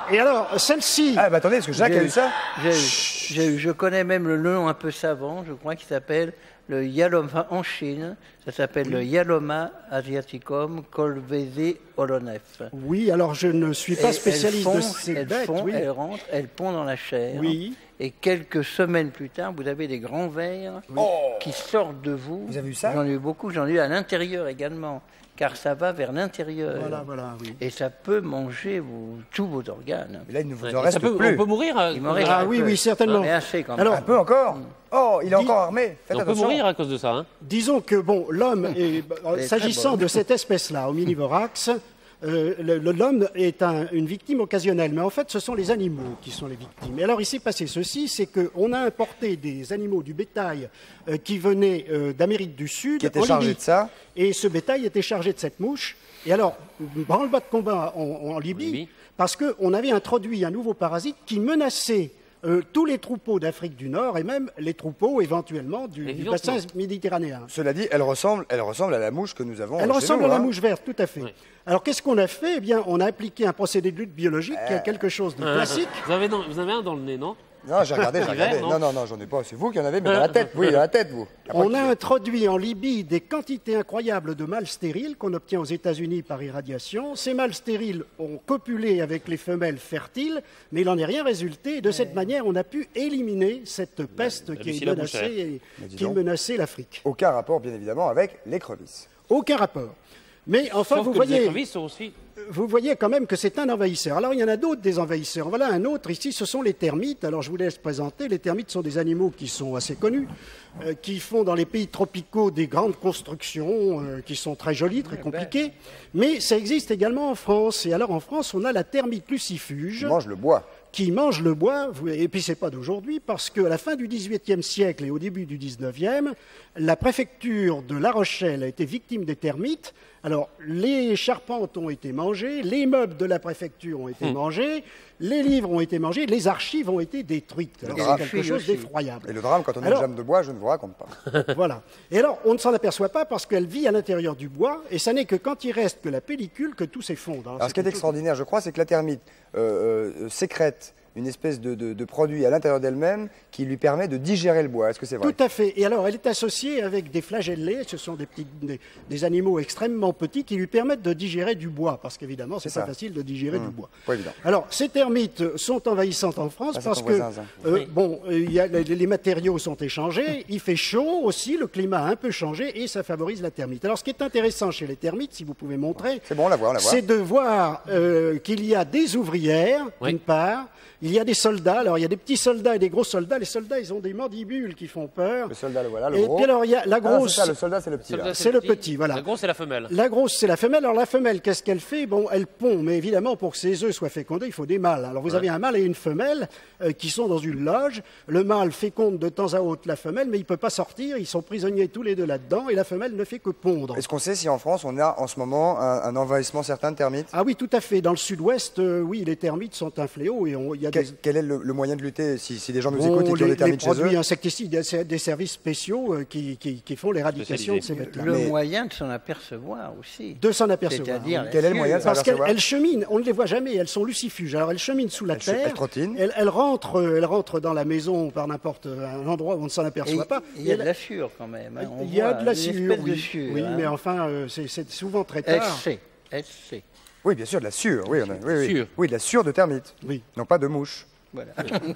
Speaker 6: Et alors, celle-ci...
Speaker 1: Ah, bah attendez, est-ce que Jacques a eu ça?
Speaker 3: J'ai eu, j'ai eu, je connais même le nom un peu savant, je crois, qui s'appelle le Yaloma en Chine. Ça s'appelle le Yaloma asiaticum colvesi olonef.
Speaker 6: Oui, alors je ne suis pas
Speaker 3: Et
Speaker 6: spécialiste
Speaker 3: elles
Speaker 6: de
Speaker 3: font,
Speaker 6: ces
Speaker 3: elles
Speaker 6: bêtes.
Speaker 3: font,
Speaker 6: oui.
Speaker 3: elles rentrent, elles pondent dans la chair.
Speaker 6: Oui.
Speaker 3: Et quelques semaines plus tard, vous avez des grands vers qui sortent de vous.
Speaker 1: Vous avez vu ça?
Speaker 3: J'en ai eu beaucoup, j'en ai eu à l'intérieur également, car ça va vers l'intérieur.
Speaker 6: Voilà, voilà, oui.
Speaker 3: Et ça peut manger vos- tous vos organes.
Speaker 1: Mais là, il ne vous
Speaker 4: Ouais.
Speaker 1: en
Speaker 4: Et
Speaker 1: reste
Speaker 4: ça peut,
Speaker 1: plus.
Speaker 4: on peut mourir. euh,
Speaker 3: Il m'en reste
Speaker 6: Ah
Speaker 3: un
Speaker 6: oui,
Speaker 3: peu.
Speaker 6: oui, certainement.
Speaker 3: Mais assez quand même.
Speaker 6: Alors,
Speaker 1: Un peu encore? Oh, il est
Speaker 6: Dis-
Speaker 1: encore armé. Faites
Speaker 4: on peut
Speaker 1: attention.
Speaker 4: mourir à cause de ça. Hein.
Speaker 6: Disons que, bon, l'homme, est-
Speaker 3: très
Speaker 6: s'agissant
Speaker 3: bonne.
Speaker 6: de cette espèce-là, Omnivorax, euh, le- le- l'homme est un- une victime occasionnelle, mais en fait, ce sont les animaux qui sont les victimes. Et alors, il s'est passé ceci, c'est qu'on a importé des animaux, du bétail, euh, qui venaient euh, d'Amérique du Sud,
Speaker 1: Qui était
Speaker 6: en
Speaker 1: chargé
Speaker 6: Libye.
Speaker 1: de ça.
Speaker 6: Et ce bétail était chargé de cette mouche. Et alors, branle-bas de combat en, en Libye,
Speaker 4: Libye.
Speaker 6: parce qu'on avait introduit un nouveau parasite qui menaçait euh, tous les troupeaux d'Afrique du Nord et même les troupeaux éventuellement du,
Speaker 4: Les
Speaker 6: du
Speaker 4: vivantes,
Speaker 6: bassin
Speaker 4: non.
Speaker 6: méditerranéen.
Speaker 1: Chez dit, elle ressemble, elle ressemble à la mouche que nous avons
Speaker 6: Elle
Speaker 1: chez
Speaker 6: ressemble
Speaker 1: nous,
Speaker 6: à la
Speaker 1: hein.
Speaker 6: mouche verte, tout à fait.
Speaker 4: Oui.
Speaker 6: Alors qu'est-ce qu'on a fait? Eh bien, on a appliqué un procédé de lutte biologique qui est quelque chose de classique.
Speaker 4: Vous, avez dans- vous avez un dans le nez, non?
Speaker 1: Non, j'ai regardé, j'ai
Speaker 4: Hiver,
Speaker 1: regardé.
Speaker 4: non
Speaker 1: Non, non, non, j'en ai pas. C'est vous qui en avez, mais dans la tête. Oui, dans la tête, vous. Y a pas
Speaker 6: On
Speaker 1: que-
Speaker 6: a introduit en Libye des quantités incroyables de mâles stériles qu'on obtient aux États-Unis par irradiation. Ces mâles stériles ont copulé avec les femelles fertiles, mais il n'en est rien résulté. Et de cette manière, on a pu éliminer cette peste qui, est
Speaker 4: Lucie la
Speaker 6: menacée,
Speaker 4: Bouchère.
Speaker 1: Mais dis
Speaker 6: qui
Speaker 1: donc.
Speaker 6: menaçait l'Afrique.
Speaker 1: Aucun rapport, bien évidemment, avec l'écrevisse.
Speaker 6: Aucun rapport. Mais enfin,
Speaker 4: Sauf
Speaker 6: vous
Speaker 4: que les
Speaker 6: voyez,
Speaker 4: écrevisses sont aussi.
Speaker 6: vous voyez quand même que c'est un envahisseur. Alors, il y en a d'autres des envahisseurs. Voilà un autre ici, ce sont les termites. Alors, je vous laisse présenter. Les termites sont des animaux qui sont assez connus, euh, qui font dans les pays tropicaux des grandes constructions euh, qui sont très jolies, très compliquées. Mais ça existe également en France. Et alors, en France, on a la termite lucifuge
Speaker 1: Je mange le bois.
Speaker 6: qui mange le bois, vous- et puis c'est pas d'aujourd'hui, parce qu'à la fin du dix-huitième siècle et au début du dix-neuvième, la préfecture de La Rochelle a été victime des termites. Alors, les charpentes ont été mangées, les meubles de la préfecture ont été mangés, les livres ont été mangés, les archives ont été détruites. Alors,
Speaker 1: Et
Speaker 6: c'est
Speaker 1: les
Speaker 6: quelque
Speaker 3: filles
Speaker 6: chose
Speaker 3: aussi.
Speaker 6: d'effroyable.
Speaker 1: Et le drame, quand on est
Speaker 6: Alors-
Speaker 1: une jambe de bois, je ne vous raconte pas.
Speaker 6: Voilà. Et alors, on ne s'en aperçoit pas parce qu'elle vit à l'intérieur du bois, et ça n'est que quand il reste que la pellicule que tout s'effondre.
Speaker 1: Alors, ce qui est
Speaker 6: c'est quelque chose-
Speaker 1: extraordinaire, je crois, c'est que la termite euh, euh, sécrète une espèce de, de- de produit à l'intérieur d'elle-même qui lui permet de digérer le bois. Est-ce que c'est vrai?
Speaker 6: Tout à fait. Et alors, elle est associée avec des flagellés. Ce sont des, petits, des, des animaux extrêmement petits qui lui permettent de digérer du bois. Parce qu'évidemment, c'est
Speaker 1: C'est
Speaker 6: pas
Speaker 1: ça.
Speaker 6: facile de digérer du bois.
Speaker 1: Pas évident.
Speaker 6: Alors, ces termites sont envahissantes en France
Speaker 1: Ah, c'est
Speaker 6: parce
Speaker 1: ton
Speaker 6: que,
Speaker 1: voisin, ça.
Speaker 6: euh, bon, euh, il y a, les, les matériaux sont échangés, il fait chaud aussi, le climat a un peu changé et ça favorise la termite. Alors, ce qui est intéressant chez les termites, si vous pouvez montrer,
Speaker 1: C'est bon, on la voit, on la voit.
Speaker 6: c'est de voir euh, qu'il y a des ouvrières,
Speaker 4: Oui.
Speaker 6: d'une part, il y a des soldats. Alors, il y a des petits soldats et des gros soldats. Les soldats, ils ont des mandibules qui font peur.
Speaker 1: Le soldat, le voilà, le
Speaker 6: Et
Speaker 1: gros.
Speaker 6: puis alors, il y a la
Speaker 1: Ah,
Speaker 6: grosse.
Speaker 1: c'est ça, le soldat, c'est le petit, là.
Speaker 4: Soldat,
Speaker 6: c'est le petit, voilà.
Speaker 4: La grosse, c'est la femelle.
Speaker 6: La grosse, c'est la femelle. Alors la femelle, qu'est-ce qu'elle fait? Bon, elle pond, mais évidemment, pour que ses œufs soient fécondés, il faut des mâles. Alors vous avez un mâle et une femelle euh, qui sont dans une loge. Le mâle féconde de temps à autre la femelle, mais il ne peut pas sortir. Ils sont prisonniers tous les deux là-dedans, et la femelle ne fait que pondre.
Speaker 1: Est-ce qu'on sait si en France, on a en ce moment un, un envahissement certain de termites?
Speaker 6: Ah oui, tout à fait. Dans le sud-ouest, euh, oui, les termites sont un fléau, et on- il y a
Speaker 1: Quel,
Speaker 6: des...
Speaker 1: quel est le, le moyen de lutter si, si des gens nous
Speaker 6: Bon,
Speaker 1: écoutent et qui ont
Speaker 6: les,
Speaker 1: des
Speaker 6: les
Speaker 1: termites chez
Speaker 6: produits
Speaker 1: eux?
Speaker 6: insecticides, il y a des services spéciaux euh, qui, qui- qui font l'éradication de ces bêtes-là.
Speaker 3: Le
Speaker 1: Mais-
Speaker 3: moyen de s'en apercevoir aussi.
Speaker 6: De s'en apercevoir.
Speaker 3: C'est-à-dire,
Speaker 6: oui.
Speaker 1: Quel est le moyen de s'en
Speaker 6: Parce qu'elles
Speaker 1: apercevoir?
Speaker 6: elles cheminent, on ne les voit jamais, elles sont lucifuges. Alors elles cheminent sous la
Speaker 1: Elles che-
Speaker 6: terre,
Speaker 1: elles trottinent.
Speaker 6: elles, elles rentrent, euh, elles rentrent dans la maison par n'importe un endroit où on ne s'en
Speaker 3: Et
Speaker 6: aperçoit pas.
Speaker 3: il y a
Speaker 6: Et
Speaker 3: de la sueur quand même. hein. On
Speaker 6: il y a
Speaker 3: voit
Speaker 6: de la
Speaker 3: une
Speaker 6: sueur,
Speaker 3: espèce de
Speaker 6: oui,
Speaker 3: sueur,
Speaker 6: oui
Speaker 3: hein.
Speaker 6: mais enfin euh, c'est c'est souvent très tard.
Speaker 3: S C. S C.
Speaker 1: Oui, bien sûr, de la sueur. Oui, on a- oui, oui.
Speaker 4: Sueur.
Speaker 1: Oui, de la sueur de termites.
Speaker 6: Oui.
Speaker 1: Non, pas de mouches.
Speaker 3: Voilà.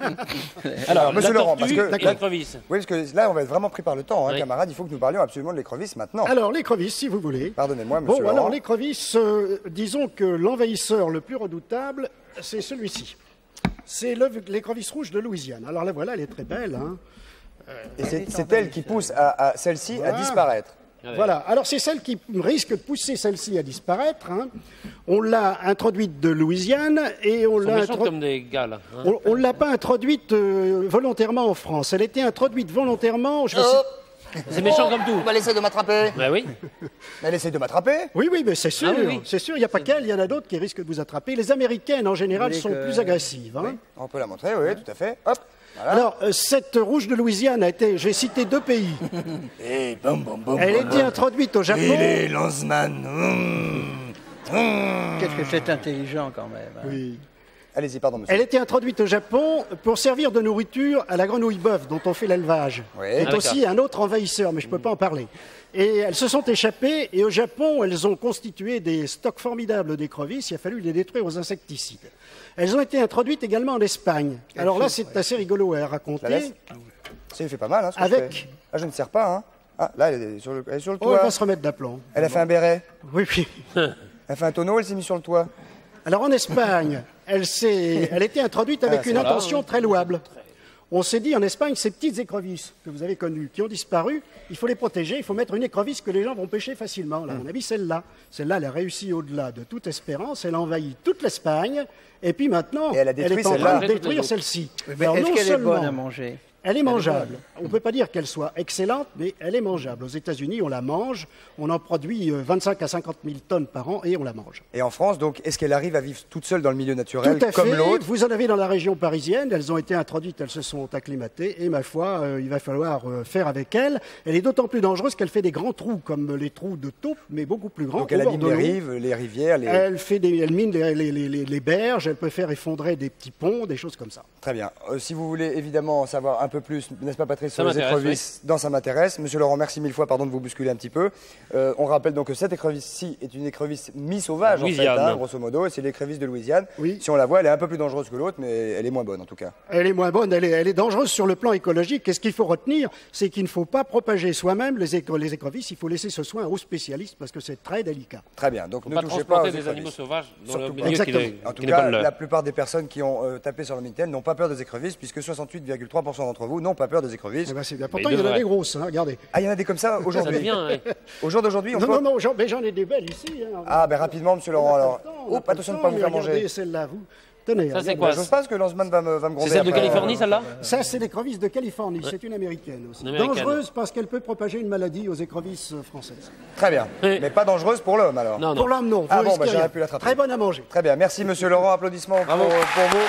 Speaker 1: Alors, monsieur
Speaker 4: la
Speaker 1: Laurent,
Speaker 4: tortue
Speaker 1: parce que-
Speaker 4: et l'écrevisse.
Speaker 1: Oui, parce que là, on va être vraiment pris par le temps, hein,
Speaker 4: Oui.
Speaker 1: camarades. Il faut que nous parlions absolument de l'écrevisse maintenant.
Speaker 6: Alors l'écrevisse, si vous voulez.
Speaker 1: Pardonnez-moi, monsieur
Speaker 6: Bon,
Speaker 1: Laurent.
Speaker 6: alors l'écrevisse, euh, disons que l'envahisseur le plus redoutable, c'est celui-ci. C'est le- l'écrevisse rouge de Louisiane. Alors la voilà, elle est très belle. Hein.
Speaker 1: Et c'est c'est elle qui pousse à, à celle-ci à
Speaker 6: Voilà.
Speaker 1: disparaître.
Speaker 6: Voilà, alors c'est celle qui risque de pousser celle-ci à disparaître. hein. On l'a introduite de Louisiane et on
Speaker 4: Ils sont
Speaker 6: l'a
Speaker 4: méchants
Speaker 6: intro-
Speaker 4: comme des gars, là. hein.
Speaker 6: on, ne l'a pas introduite euh, volontairement en France. Elle était introduite volontairement. Je vais citer-
Speaker 4: C'est méchant comme tout.
Speaker 1: On va laisser de m'attraper.
Speaker 4: Bah oui.
Speaker 1: Elle essaie de m'attraper.
Speaker 6: Oui, oui, mais c'est sûr.
Speaker 4: Ah oui, oui.
Speaker 6: C'est sûr, il n'y a pas qu'elle, il y en a d'autres qui risquent de vous attraper. Les Américaines, en général,
Speaker 3: Vous
Speaker 6: sont
Speaker 3: voulez que-
Speaker 6: plus agressives. hein.
Speaker 1: On peut la montrer, oui, tout à fait. Hop. Voilà.
Speaker 6: Alors, euh, cette rouge de Louisiane a été, j'ai cité deux pays.
Speaker 1: Et bam, bam, bam,
Speaker 6: Elle a
Speaker 1: bam,
Speaker 6: été
Speaker 1: bam.
Speaker 6: introduite au Japon.
Speaker 1: Et les lanceman. Mmh. Mmh.
Speaker 3: Qu'est-ce que c'est intelligent quand même. hein.
Speaker 6: Oui.
Speaker 1: Allez-y, pardon, monsieur.
Speaker 6: Elle était introduite au Japon pour servir de nourriture à la grenouille bœuf dont on fait l'élevage.
Speaker 1: Oui.
Speaker 6: C'est
Speaker 4: Ah,
Speaker 6: aussi un autre envahisseur, mais je ne peux pas en parler. Et elles se sont échappées, et au Japon, elles ont constitué des stocks formidables d'écrevisses. Il a fallu les détruire aux insecticides. Elles ont été introduites également en Espagne. Alors là, c'est assez rigolo à
Speaker 1: La
Speaker 6: raconter.
Speaker 1: laisse Ça lui fait pas mal, hein, ce que
Speaker 6: Avec-
Speaker 1: je fais. Ah, je ne sers pas, hein. Ah, là, elle est sur le, elle est sur le
Speaker 6: Oh, elle
Speaker 1: toit.
Speaker 6: va se remettre d'aplomb.
Speaker 1: Elle a fait un béret.
Speaker 6: Oui, oui.
Speaker 1: Elle fait un tonneau, elle s'est mise sur le toit.
Speaker 6: Alors en Espagne, elle, s'est, elle a été introduite avec
Speaker 1: Ah,
Speaker 6: une
Speaker 1: c'est
Speaker 6: intention très louable. On s'est dit en Espagne, ces petites écrevisses que vous avez connues, qui ont disparu, il faut les protéger, il faut mettre une écrevisse que les gens vont pêcher facilement. Là, à mon avis, celle-là. Celle-là, elle a réussi au-delà de toute espérance, elle a envahi toute l'Espagne, et puis maintenant,
Speaker 1: Et elle a détruit
Speaker 6: est en
Speaker 1: celle-là.
Speaker 6: train de détruire celle-ci.
Speaker 3: Mais
Speaker 6: Alors,
Speaker 3: est-ce
Speaker 6: non
Speaker 3: qu'elle est
Speaker 6: seulement
Speaker 3: bonne à manger?
Speaker 6: elle est mangeable. On ne peut pas dire qu'elle soit excellente, mais elle est mangeable. Aux États-Unis, on la mange, on en produit euh, vingt-cinq à cinquante mille tonnes par an, et on la mange.
Speaker 1: Et en France, donc, est-ce qu'elle arrive à vivre toute seule dans le milieu naturel,
Speaker 6: Tout à
Speaker 1: comme
Speaker 6: fait.
Speaker 1: l'autre?
Speaker 6: Vous en avez dans la région parisienne. Elles ont été introduites, elles se sont acclimatées. Et ma foi, euh, il va falloir euh, faire avec elle. Elle est d'autant plus dangereuse qu'elle fait des grands trous, comme les trous de taupe, mais beaucoup plus grands.
Speaker 1: Donc
Speaker 6: au
Speaker 1: elle
Speaker 6: bord
Speaker 1: abîme
Speaker 6: de
Speaker 1: les
Speaker 6: l'eau.
Speaker 1: rives, les rivières, les...
Speaker 6: Elle, fait des, elle mine les, les- les- les- les berges. Elle peut faire effondrer des petits ponts, des choses comme ça.
Speaker 1: Très bien. Euh, si vous voulez évidemment en savoir un peu plus, n'est-ce pas Patrice,
Speaker 4: Ça
Speaker 1: sur les
Speaker 4: m'intéresse,
Speaker 1: écrevisses, dans Ça m'intéresse. Monsieur Laurent, merci mille fois, pardon de vous bousculer un petit peu. Euh, on rappelle donc que cette écrevisse-ci est une écrevisse mi-sauvage, en fait,
Speaker 4: Louisiane.
Speaker 1: hein, grosso modo, et c'est l'écrevisse de Louisiane.
Speaker 6: Oui.
Speaker 1: Si on la voit, elle est un peu plus dangereuse que l'autre, mais elle est moins bonne en tout cas.
Speaker 6: Elle est moins bonne, elle est, elle est dangereuse sur le plan écologique. Et ce qu'il faut retenir, c'est qu'il ne faut pas propager soi-même les, écre- les écrevisses. Il faut laisser ce soin aux spécialistes parce que c'est très délicat.
Speaker 1: Très bien, donc
Speaker 4: Faut
Speaker 1: ne
Speaker 4: pas
Speaker 1: touchez pas aux
Speaker 4: transplanter des
Speaker 1: écrevisses.
Speaker 4: animaux sauvages dans
Speaker 1: Surtout
Speaker 4: le
Speaker 1: pas.
Speaker 4: milieu qui
Speaker 6: Exactement.
Speaker 4: n'est
Speaker 1: En tout
Speaker 4: qui n'est pas
Speaker 1: cas,
Speaker 4: le leur.
Speaker 1: la plupart des personnes qui ont euh, tapé sur le Minitel n'ont pas peur des écrevisses, puisque soixante-huit virgule trois pour cent d'entre vous n'ont pas peur des écrevisses.
Speaker 6: Eh ben, c'est bien.
Speaker 4: Mais
Speaker 6: Pourtant,
Speaker 4: il
Speaker 6: il y en a
Speaker 4: devrait.
Speaker 6: des grosses, hein, regardez.
Speaker 1: Ah, il y en a des comme ça
Speaker 4: Ça
Speaker 1: aujourd'hui.
Speaker 4: devient, ouais.
Speaker 1: Au jour d'aujourd'hui, on
Speaker 6: Non,
Speaker 1: peut...
Speaker 6: non, non, j'en, mais j'en ai des belles ici. Hein.
Speaker 1: Ah, ben rapidement, monsieur Laurent, alors.
Speaker 6: On a
Speaker 1: Oh,
Speaker 6: pas le
Speaker 1: attention de ne
Speaker 6: temps,
Speaker 1: pas vous
Speaker 6: mais
Speaker 1: faire
Speaker 6: regardez
Speaker 1: manger.
Speaker 6: celle-là, vous. Tenez,
Speaker 4: Ça, c'est
Speaker 6: regardez.
Speaker 4: quoi?
Speaker 1: J'ose pas parce que Lanzmann va me, va me gronder.
Speaker 4: C'est celle de
Speaker 1: après.
Speaker 4: Californie, celle-là?
Speaker 6: Ça, c'est l'écrevisse de Californie. C'est une américaine aussi.
Speaker 4: Une américaine.
Speaker 6: Dangereuse parce qu'elle peut propager une maladie aux écrevisses euh, françaises.
Speaker 1: Très bien.
Speaker 4: Oui.
Speaker 1: Mais pas dangereuse pour l'homme alors.
Speaker 4: Non,
Speaker 6: Pour
Speaker 4: non.
Speaker 6: l'homme, non.
Speaker 1: Ah
Speaker 6: Vous
Speaker 1: bon,
Speaker 6: risquez
Speaker 1: bah, j'aurais
Speaker 6: rien.
Speaker 1: pu l'attraper.
Speaker 6: Très bonne à manger.
Speaker 1: Très bien. Merci, monsieur Laurent. Applaudissements pour, pour vous.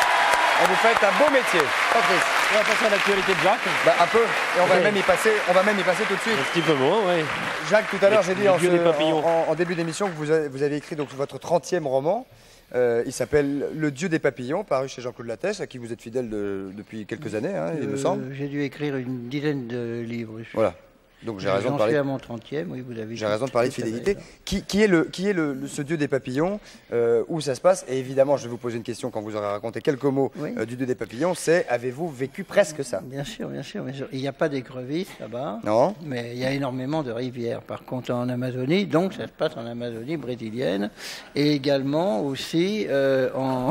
Speaker 1: Et vous faites un beau métier. Patrice.
Speaker 4: On va passer à l'actualité de Jacques.
Speaker 1: Bah, un peu. Et on va
Speaker 4: Oui.
Speaker 1: même y passer. On va même y passer tout de suite.
Speaker 4: Un petit peu moins, oui.
Speaker 1: Jacques, tout à l'heure, j'ai dit
Speaker 4: Les
Speaker 1: en,
Speaker 4: dieux
Speaker 1: ce-
Speaker 4: des papillons.
Speaker 1: en- en début d'émission que vous avez, vous avez écrit donc votre trentième roman. Euh, il s'appelle Le Dieu des papillons, paru chez Jean-Claude Lattès, à qui vous êtes fidèle de- depuis quelques années, hein, il me
Speaker 3: Euh,
Speaker 1: semble.
Speaker 3: J'ai dû écrire une dizaine de livres.
Speaker 1: Voilà. Donc j'ai raison de
Speaker 3: J'en
Speaker 1: parler.
Speaker 3: suis à mon trentième, oui, vous avez
Speaker 1: J'ai
Speaker 3: tout-
Speaker 1: raison de parler de
Speaker 3: tout à fait
Speaker 1: fidélité.
Speaker 3: raison.
Speaker 1: Qui, qui est, le, qui est le, le- ce dieu des papillons, euh, où ça se passe? Et évidemment, je vais vous poser une question quand vous aurez raconté quelques mots
Speaker 3: Oui.
Speaker 1: euh, du dieu des papillons. C'est, avez-vous vécu presque ça?
Speaker 3: Bien sûr, bien sûr, bien sûr. Il n'y a pas d'écrevisses là-bas.
Speaker 1: Non.
Speaker 3: Mais il y a énormément de rivières. Par contre, en Amazonie, donc ça se passe en Amazonie brésilienne. Et également aussi euh, en.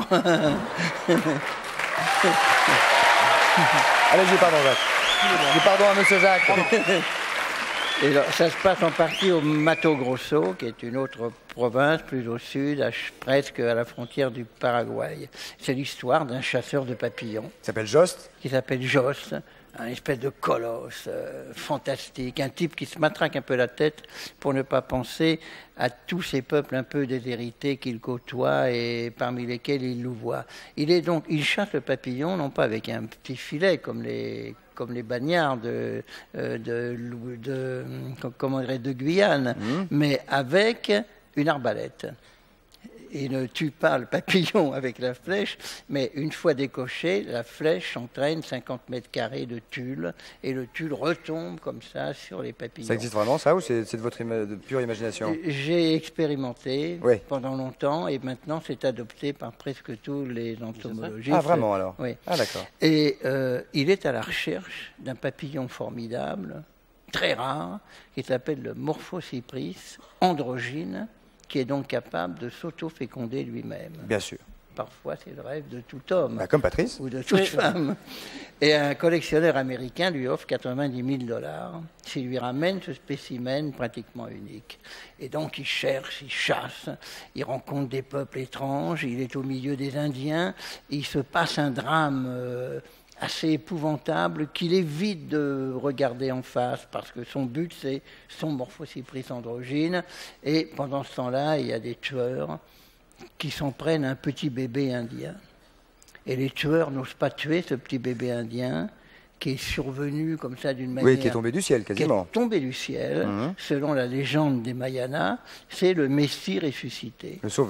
Speaker 1: Allez-y, pardon Jacques. Je dis pardon à monsieur Jacques.
Speaker 3: Et là, ça se passe en partie au Mato Grosso, qui est une autre province plus au sud, à ch- presque à la frontière du Paraguay. C'est l'histoire d'un chasseur de papillons
Speaker 1: Il s'appelle Jost.
Speaker 3: qui s'appelle Jost, un espèce de colosse euh, fantastique, un type qui se matraque un peu la tête pour ne pas penser à tous ces peuples un peu déshérités qu'il côtoie et parmi lesquels il louvoie. Il est donc, il chasse le papillon non pas avec un petit filet comme les comme les bagnards de, euh, de, de, de, comment dirais, de Guyane, mais avec une arbalète. Il ne tue pas le papillon avec la flèche, mais une fois décoché, la flèche entraîne cinquante mètres carrés de tulle, et le tulle retombe comme ça sur les papillons.
Speaker 1: Ça existe vraiment ça ou c'est, c'est de votre ima- de pure imagination?
Speaker 3: J'ai expérimenté
Speaker 1: Oui.
Speaker 3: pendant longtemps, et maintenant c'est adopté par presque tous les entomologistes.
Speaker 1: Ah vraiment alors?
Speaker 3: Oui.
Speaker 1: Ah d'accord.
Speaker 3: Et euh, il est à la recherche d'un papillon formidable, très rare, qui s'appelle le Morphocypris androgyne, qui est donc capable de s'auto-féconder lui-même.
Speaker 1: Bien sûr.
Speaker 3: Parfois, c'est le rêve de tout homme
Speaker 1: Bah, comme Patrice.
Speaker 3: ou de toute femme. Et un collectionneur américain lui offre quatre-vingt-dix mille dollars s'il lui ramène ce spécimen pratiquement unique. Et donc il cherche, il chasse, il rencontre des peuples étranges, il est au milieu des Indiens, il se passe un drame euh, assez épouvantable qu'il évite de regarder en face parce que son but c'est son Morphocypris androgyne. Et pendant ce temps-là, il y a des tueurs qui s'en prennent à un petit bébé indien. Et les tueurs n'osent pas tuer ce petit bébé indien qui est survenu comme ça d'une manière...
Speaker 1: Oui, qui est tombé du ciel
Speaker 3: qui est
Speaker 1: quasiment.
Speaker 3: tombé du ciel.
Speaker 1: Mhm.
Speaker 3: Selon la légende des Mayanas, c'est le Messie ressuscité.
Speaker 1: Le sauveur.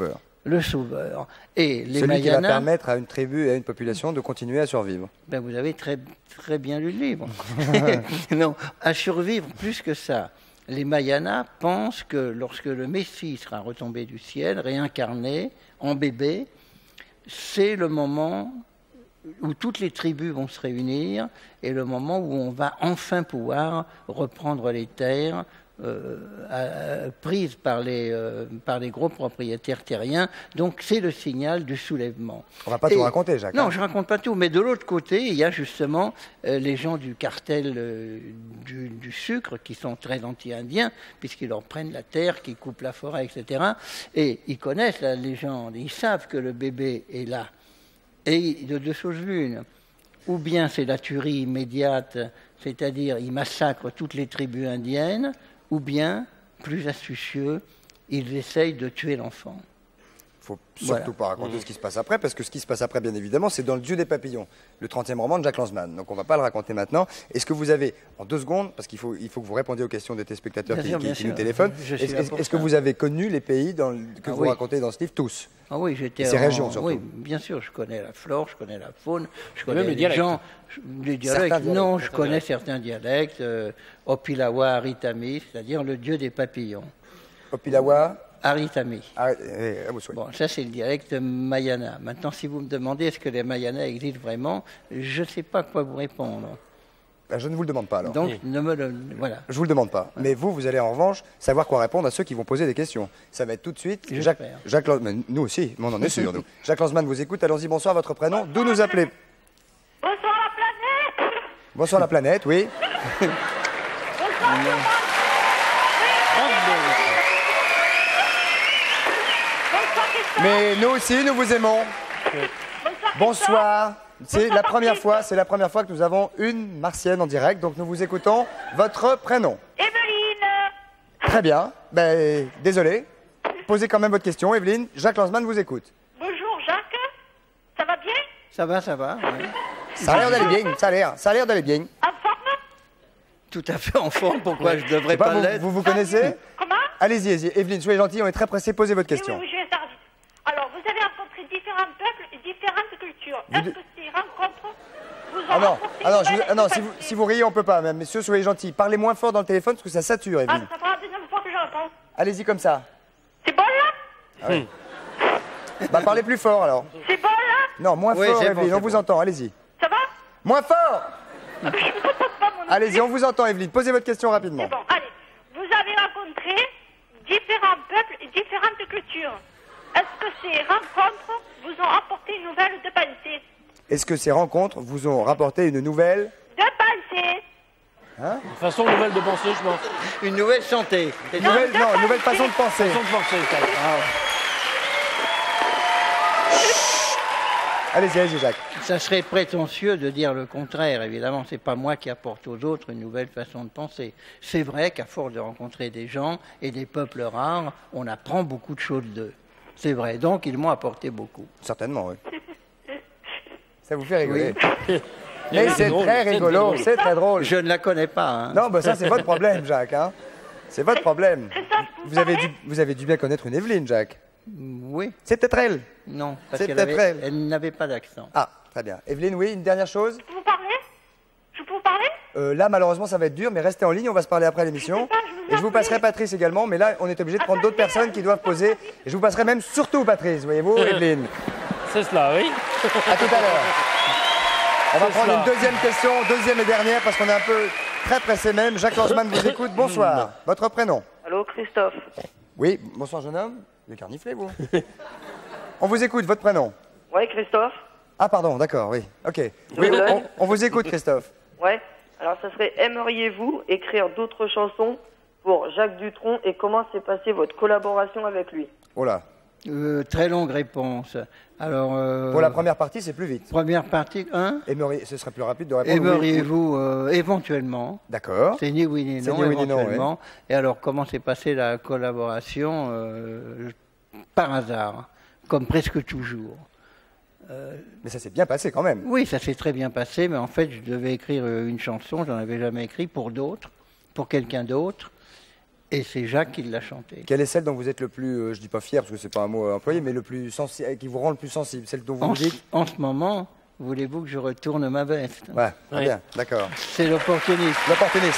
Speaker 3: le sauveur. Et les
Speaker 1: Celui qui va
Speaker 3: Mayanas,
Speaker 1: permettre à une tribu et à une population de continuer à survivre.
Speaker 3: ben vous avez très, très bien lu le livre. Non, à survivre plus que ça. Les Mayanas pensent que lorsque le Messie sera retombé du ciel, réincarné en bébé, c'est le moment où toutes les tribus vont se réunir et le moment où on va enfin pouvoir reprendre les terres euh, à, prises par les, euh, par les gros propriétaires terriens. Donc c'est le signal du soulèvement.
Speaker 1: On va pas
Speaker 3: Et-
Speaker 1: tout raconter, Jacques.
Speaker 3: Non,
Speaker 1: hein.
Speaker 3: je raconte pas tout. Mais de l'autre côté, il y a justement euh, les gens du cartel euh, du, du sucre qui sont très anti-indiens, puisqu'ils leur prennent la terre, qu'ils coupent la forêt, et cetera. Et ils connaissent la légende, ils savent que le bébé est là. Et de deux choses l'une. Ou bien c'est la tuerie immédiate, c'est-à-dire ils massacrent toutes les tribus indiennes, ou bien, plus astucieux, ils essayent de tuer l'enfant.
Speaker 1: Faut surtout
Speaker 3: Voilà.
Speaker 1: pas raconter ce qui se passe après, parce que ce qui se passe après, bien évidemment, c'est dans Le Dieu des papillons, le trentième roman de Jacques Lanzmann. Donc on va pas le raconter maintenant. Est-ce que vous avez, en deux secondes, parce qu'il faut, il faut que vous répondiez aux questions des téléspectateurs
Speaker 3: Bien
Speaker 1: qui,
Speaker 3: sûr,
Speaker 1: qui-
Speaker 3: bien
Speaker 1: qui
Speaker 3: sûr.
Speaker 1: nous téléphonent,
Speaker 3: Je suis
Speaker 1: est-ce
Speaker 3: là
Speaker 1: est-ce-
Speaker 3: pour
Speaker 1: est-ce que
Speaker 3: ça.
Speaker 1: vous avez connu les pays dans le- que
Speaker 3: Ah
Speaker 1: vous
Speaker 3: oui.
Speaker 1: racontez dans ce livre, tous?
Speaker 3: Ah oui, j'étais.
Speaker 1: Et ces
Speaker 3: en-
Speaker 1: régions, surtout.
Speaker 3: Oui, bien sûr, je connais la flore, je connais la faune, je connais
Speaker 4: même les
Speaker 3: les
Speaker 4: dialectes.
Speaker 3: gens, je- les dialectes.
Speaker 1: Certains dialectes,
Speaker 3: Non, je
Speaker 1: certains
Speaker 3: connais certains dialectes. Euh, Opilawa Aritami, c'est-à-dire le dieu des papillons.
Speaker 1: Opilawa.
Speaker 3: Aritami.
Speaker 1: Ah, eh, à vos souhaits.
Speaker 3: Bon, ça c'est le dialecte mayana. Maintenant, si vous me demandez est-ce que les mayanas existent vraiment, je ne sais pas quoi vous répondre.
Speaker 1: Ben, je ne vous le demande pas alors.
Speaker 3: Donc, ne me le. Voilà.
Speaker 1: Je vous le demande pas. Mais vous, vous allez en revanche savoir quoi répondre à ceux qui vont poser des questions. Ça va être tout de suite.
Speaker 3: J'espère.
Speaker 1: Jacques, Jacques Lanzmann, nous aussi, mais on en est sûr. Nous. Jacques Lanzmann vous écoute. Allons-y, bonsoir, votre prénom. D'où nous appelez?
Speaker 7: Bonsoir la planète.
Speaker 1: Bonsoir la planète, oui.
Speaker 7: Bonsoir Christophe.
Speaker 1: Mais nous aussi, nous vous aimons.
Speaker 7: Bonsoir.
Speaker 1: Bonsoir. C'est
Speaker 7: Bonsoir,
Speaker 1: la première
Speaker 7: Patrick.
Speaker 1: fois, c'est la première fois que nous avons une martienne en direct, donc nous vous écoutons. Votre prénom.
Speaker 7: Evelyne.
Speaker 1: Très bien. Ben, désolé. Posez quand même votre question, Evelyne. Jacques Lanzmann vous écoute.
Speaker 7: Bonjour Jacques. Ça va bien?
Speaker 3: Ça va, ça va. oui.
Speaker 1: Ça a l'air d'aller bien. Ça a l'air, ça a l'air d'aller bien.
Speaker 7: En forme?
Speaker 3: Tout à fait en forme. Pourquoi je ne
Speaker 1: Je
Speaker 3: devrais
Speaker 1: sais pas,
Speaker 3: pas
Speaker 1: vous,
Speaker 3: l'être?
Speaker 1: vous vous connaissez?
Speaker 7: Comment?
Speaker 1: Allez-y, allez-y. Evelyne, soyez gentille, on est très pressés. Posez votre
Speaker 7: Oui,
Speaker 1: question.
Speaker 7: oui, oui, je vais faire vite. Alors, vous avez rencontré différents peuples et différentes cultures.
Speaker 1: Vous
Speaker 7: Est-ce
Speaker 1: de-
Speaker 7: que ces rencontres vous ont
Speaker 1: Ah non,
Speaker 7: apporté
Speaker 1: ah non,
Speaker 7: une
Speaker 1: je-
Speaker 7: nouvelle
Speaker 1: ah non si, vous,
Speaker 7: capacité?
Speaker 1: si vous riez, on peut pas, même. Messieurs, soyez gentils. Parlez moins fort dans le téléphone parce que ça sature,
Speaker 7: Ah,
Speaker 1: Evelyne.
Speaker 7: ça fera la deuxième fois que je réponds.
Speaker 1: Allez-y comme ça.
Speaker 7: C'est bon là?
Speaker 1: Bah, parlez plus fort alors.
Speaker 7: C'est bon là?
Speaker 1: Non, moins
Speaker 3: Oui,
Speaker 1: fort,
Speaker 3: c'est bon,
Speaker 1: Evelyne,
Speaker 3: c'est
Speaker 1: on vous
Speaker 3: bon.
Speaker 1: entend, allez-y.
Speaker 7: Ça va?
Speaker 1: Moins fort.
Speaker 7: Je ne comprends pas mon
Speaker 1: Allez-y, on vous entend, Evelyne. Posez votre question rapidement.
Speaker 7: C'est bon, allez. Vous avez rencontré différents peuples et différentes cultures. Est-ce que ces rencontres vous ont apporté une nouvelle de pensée?
Speaker 1: Est-ce que ces rencontres vous ont rapporté une nouvelle?
Speaker 7: De pensée.
Speaker 4: Une façon nouvelle de penser, je pense.
Speaker 3: Une nouvelle santé. C'est ça?
Speaker 1: Nouvelle, non, une nouvelle façon de penser.
Speaker 4: Façon de penser, peut-être.
Speaker 1: Allez-y, allez-y, Jacques.
Speaker 3: Ça serait prétentieux de dire le contraire, évidemment. C'est pas moi qui apporte aux autres une nouvelle façon de penser. C'est vrai qu'à force de rencontrer des gens et des peuples rares, on apprend beaucoup de choses d'eux. C'est vrai. Donc, ils m'ont apporté beaucoup.
Speaker 1: Certainement, oui. Ça vous fait rigoler.
Speaker 3: Oui.
Speaker 1: Mais
Speaker 4: C'est
Speaker 1: c'est
Speaker 4: drôle,
Speaker 1: très
Speaker 4: c'est
Speaker 1: rigolo,
Speaker 4: drôle.
Speaker 1: c'est très drôle.
Speaker 3: Je ne la connais pas. Hein.
Speaker 1: Non, bah ça c'est votre problème, Jacques. Hein. C'est votre problème.
Speaker 7: Christophe, vous
Speaker 1: Vous avez,
Speaker 7: parlez
Speaker 1: dû, vous avez dû bien connaître une Evelyne, Jacques.
Speaker 3: Oui.
Speaker 1: C'est peut-être elle.
Speaker 3: Non. Parce
Speaker 1: C'est
Speaker 3: qu'elle
Speaker 1: peut-être
Speaker 3: avait-
Speaker 1: elle.
Speaker 3: elle n'avait pas d'accent.
Speaker 1: Ah, très bien. Evelyne, oui, une dernière chose.
Speaker 7: Je peux vous parler? Je peux vous parler?
Speaker 1: Euh, là, malheureusement, ça va être dur, mais restez en ligne, on va se parler après l'émission.
Speaker 7: Je sais pas, je vous
Speaker 1: Et je vous
Speaker 7: appelais.
Speaker 1: passerai Patrice également, mais là, on est obligé de prendre d'autres personnes qui doivent poser. Et je vous passerai même surtout Patrice, voyez-vous, Evelyne.
Speaker 4: C'est cela, oui.
Speaker 1: À tout à l'heure. On va
Speaker 4: C'est
Speaker 1: prendre
Speaker 4: cela.
Speaker 1: une deuxième question, deuxième et dernière, parce qu'on est un peu très pressé même. Jacques Lanzmann vous écoute. Bonsoir. Votre prénom?
Speaker 8: Allô, Christophe.
Speaker 1: Oui, bonsoir jeune homme. Le carniflet, vous. On vous écoute, votre prénom?
Speaker 8: Ouais, Christophe.
Speaker 1: Ah, pardon, d'accord, oui. Ok. Oui,
Speaker 8: vous
Speaker 1: on,
Speaker 8: donne
Speaker 1: on vous écoute, Christophe.
Speaker 8: Ouais. Alors, ça serait aimeriez-vous écrire d'autres chansons pour Jacques Dutronc et comment s'est passée votre collaboration avec lui?
Speaker 1: Oh là.
Speaker 3: Euh, très longue réponse. Alors. euh,
Speaker 1: Pour la première partie, c'est plus vite.
Speaker 3: Première partie, hein?
Speaker 1: Aimeriez- ce serait plus rapide de répondre. oui.
Speaker 3: Aimeriez-vous euh, éventuellement?
Speaker 1: D'accord.
Speaker 3: C'est ni oui ni
Speaker 1: C'est
Speaker 3: non,
Speaker 1: ni oui ni non,
Speaker 3: éventuellement. Et alors, comment s'est passée la collaboration? euh, Par hasard, comme presque toujours.
Speaker 1: Mais ça s'est bien passé quand même.
Speaker 3: Oui, ça s'est très bien passé, mais en fait, je devais écrire euh, une chanson, j'en avais jamais écrit, pour d'autres, pour quelqu'un d'autre. Et c'est Jacques qui l'a chanté.
Speaker 1: Quelle est celle dont vous êtes le plus, euh, je dis pas fier parce que c'est pas un mot euh, employé, mais le plus sensible, qui vous rend le plus sensible, celle dont vous
Speaker 3: En,
Speaker 1: vous dites.
Speaker 3: en ce moment, voulez-vous que je retourne ma veste?
Speaker 1: Ouais, très
Speaker 4: Ouais.
Speaker 1: bien, d'accord.
Speaker 3: C'est l'opportuniste.
Speaker 1: L'opportuniste.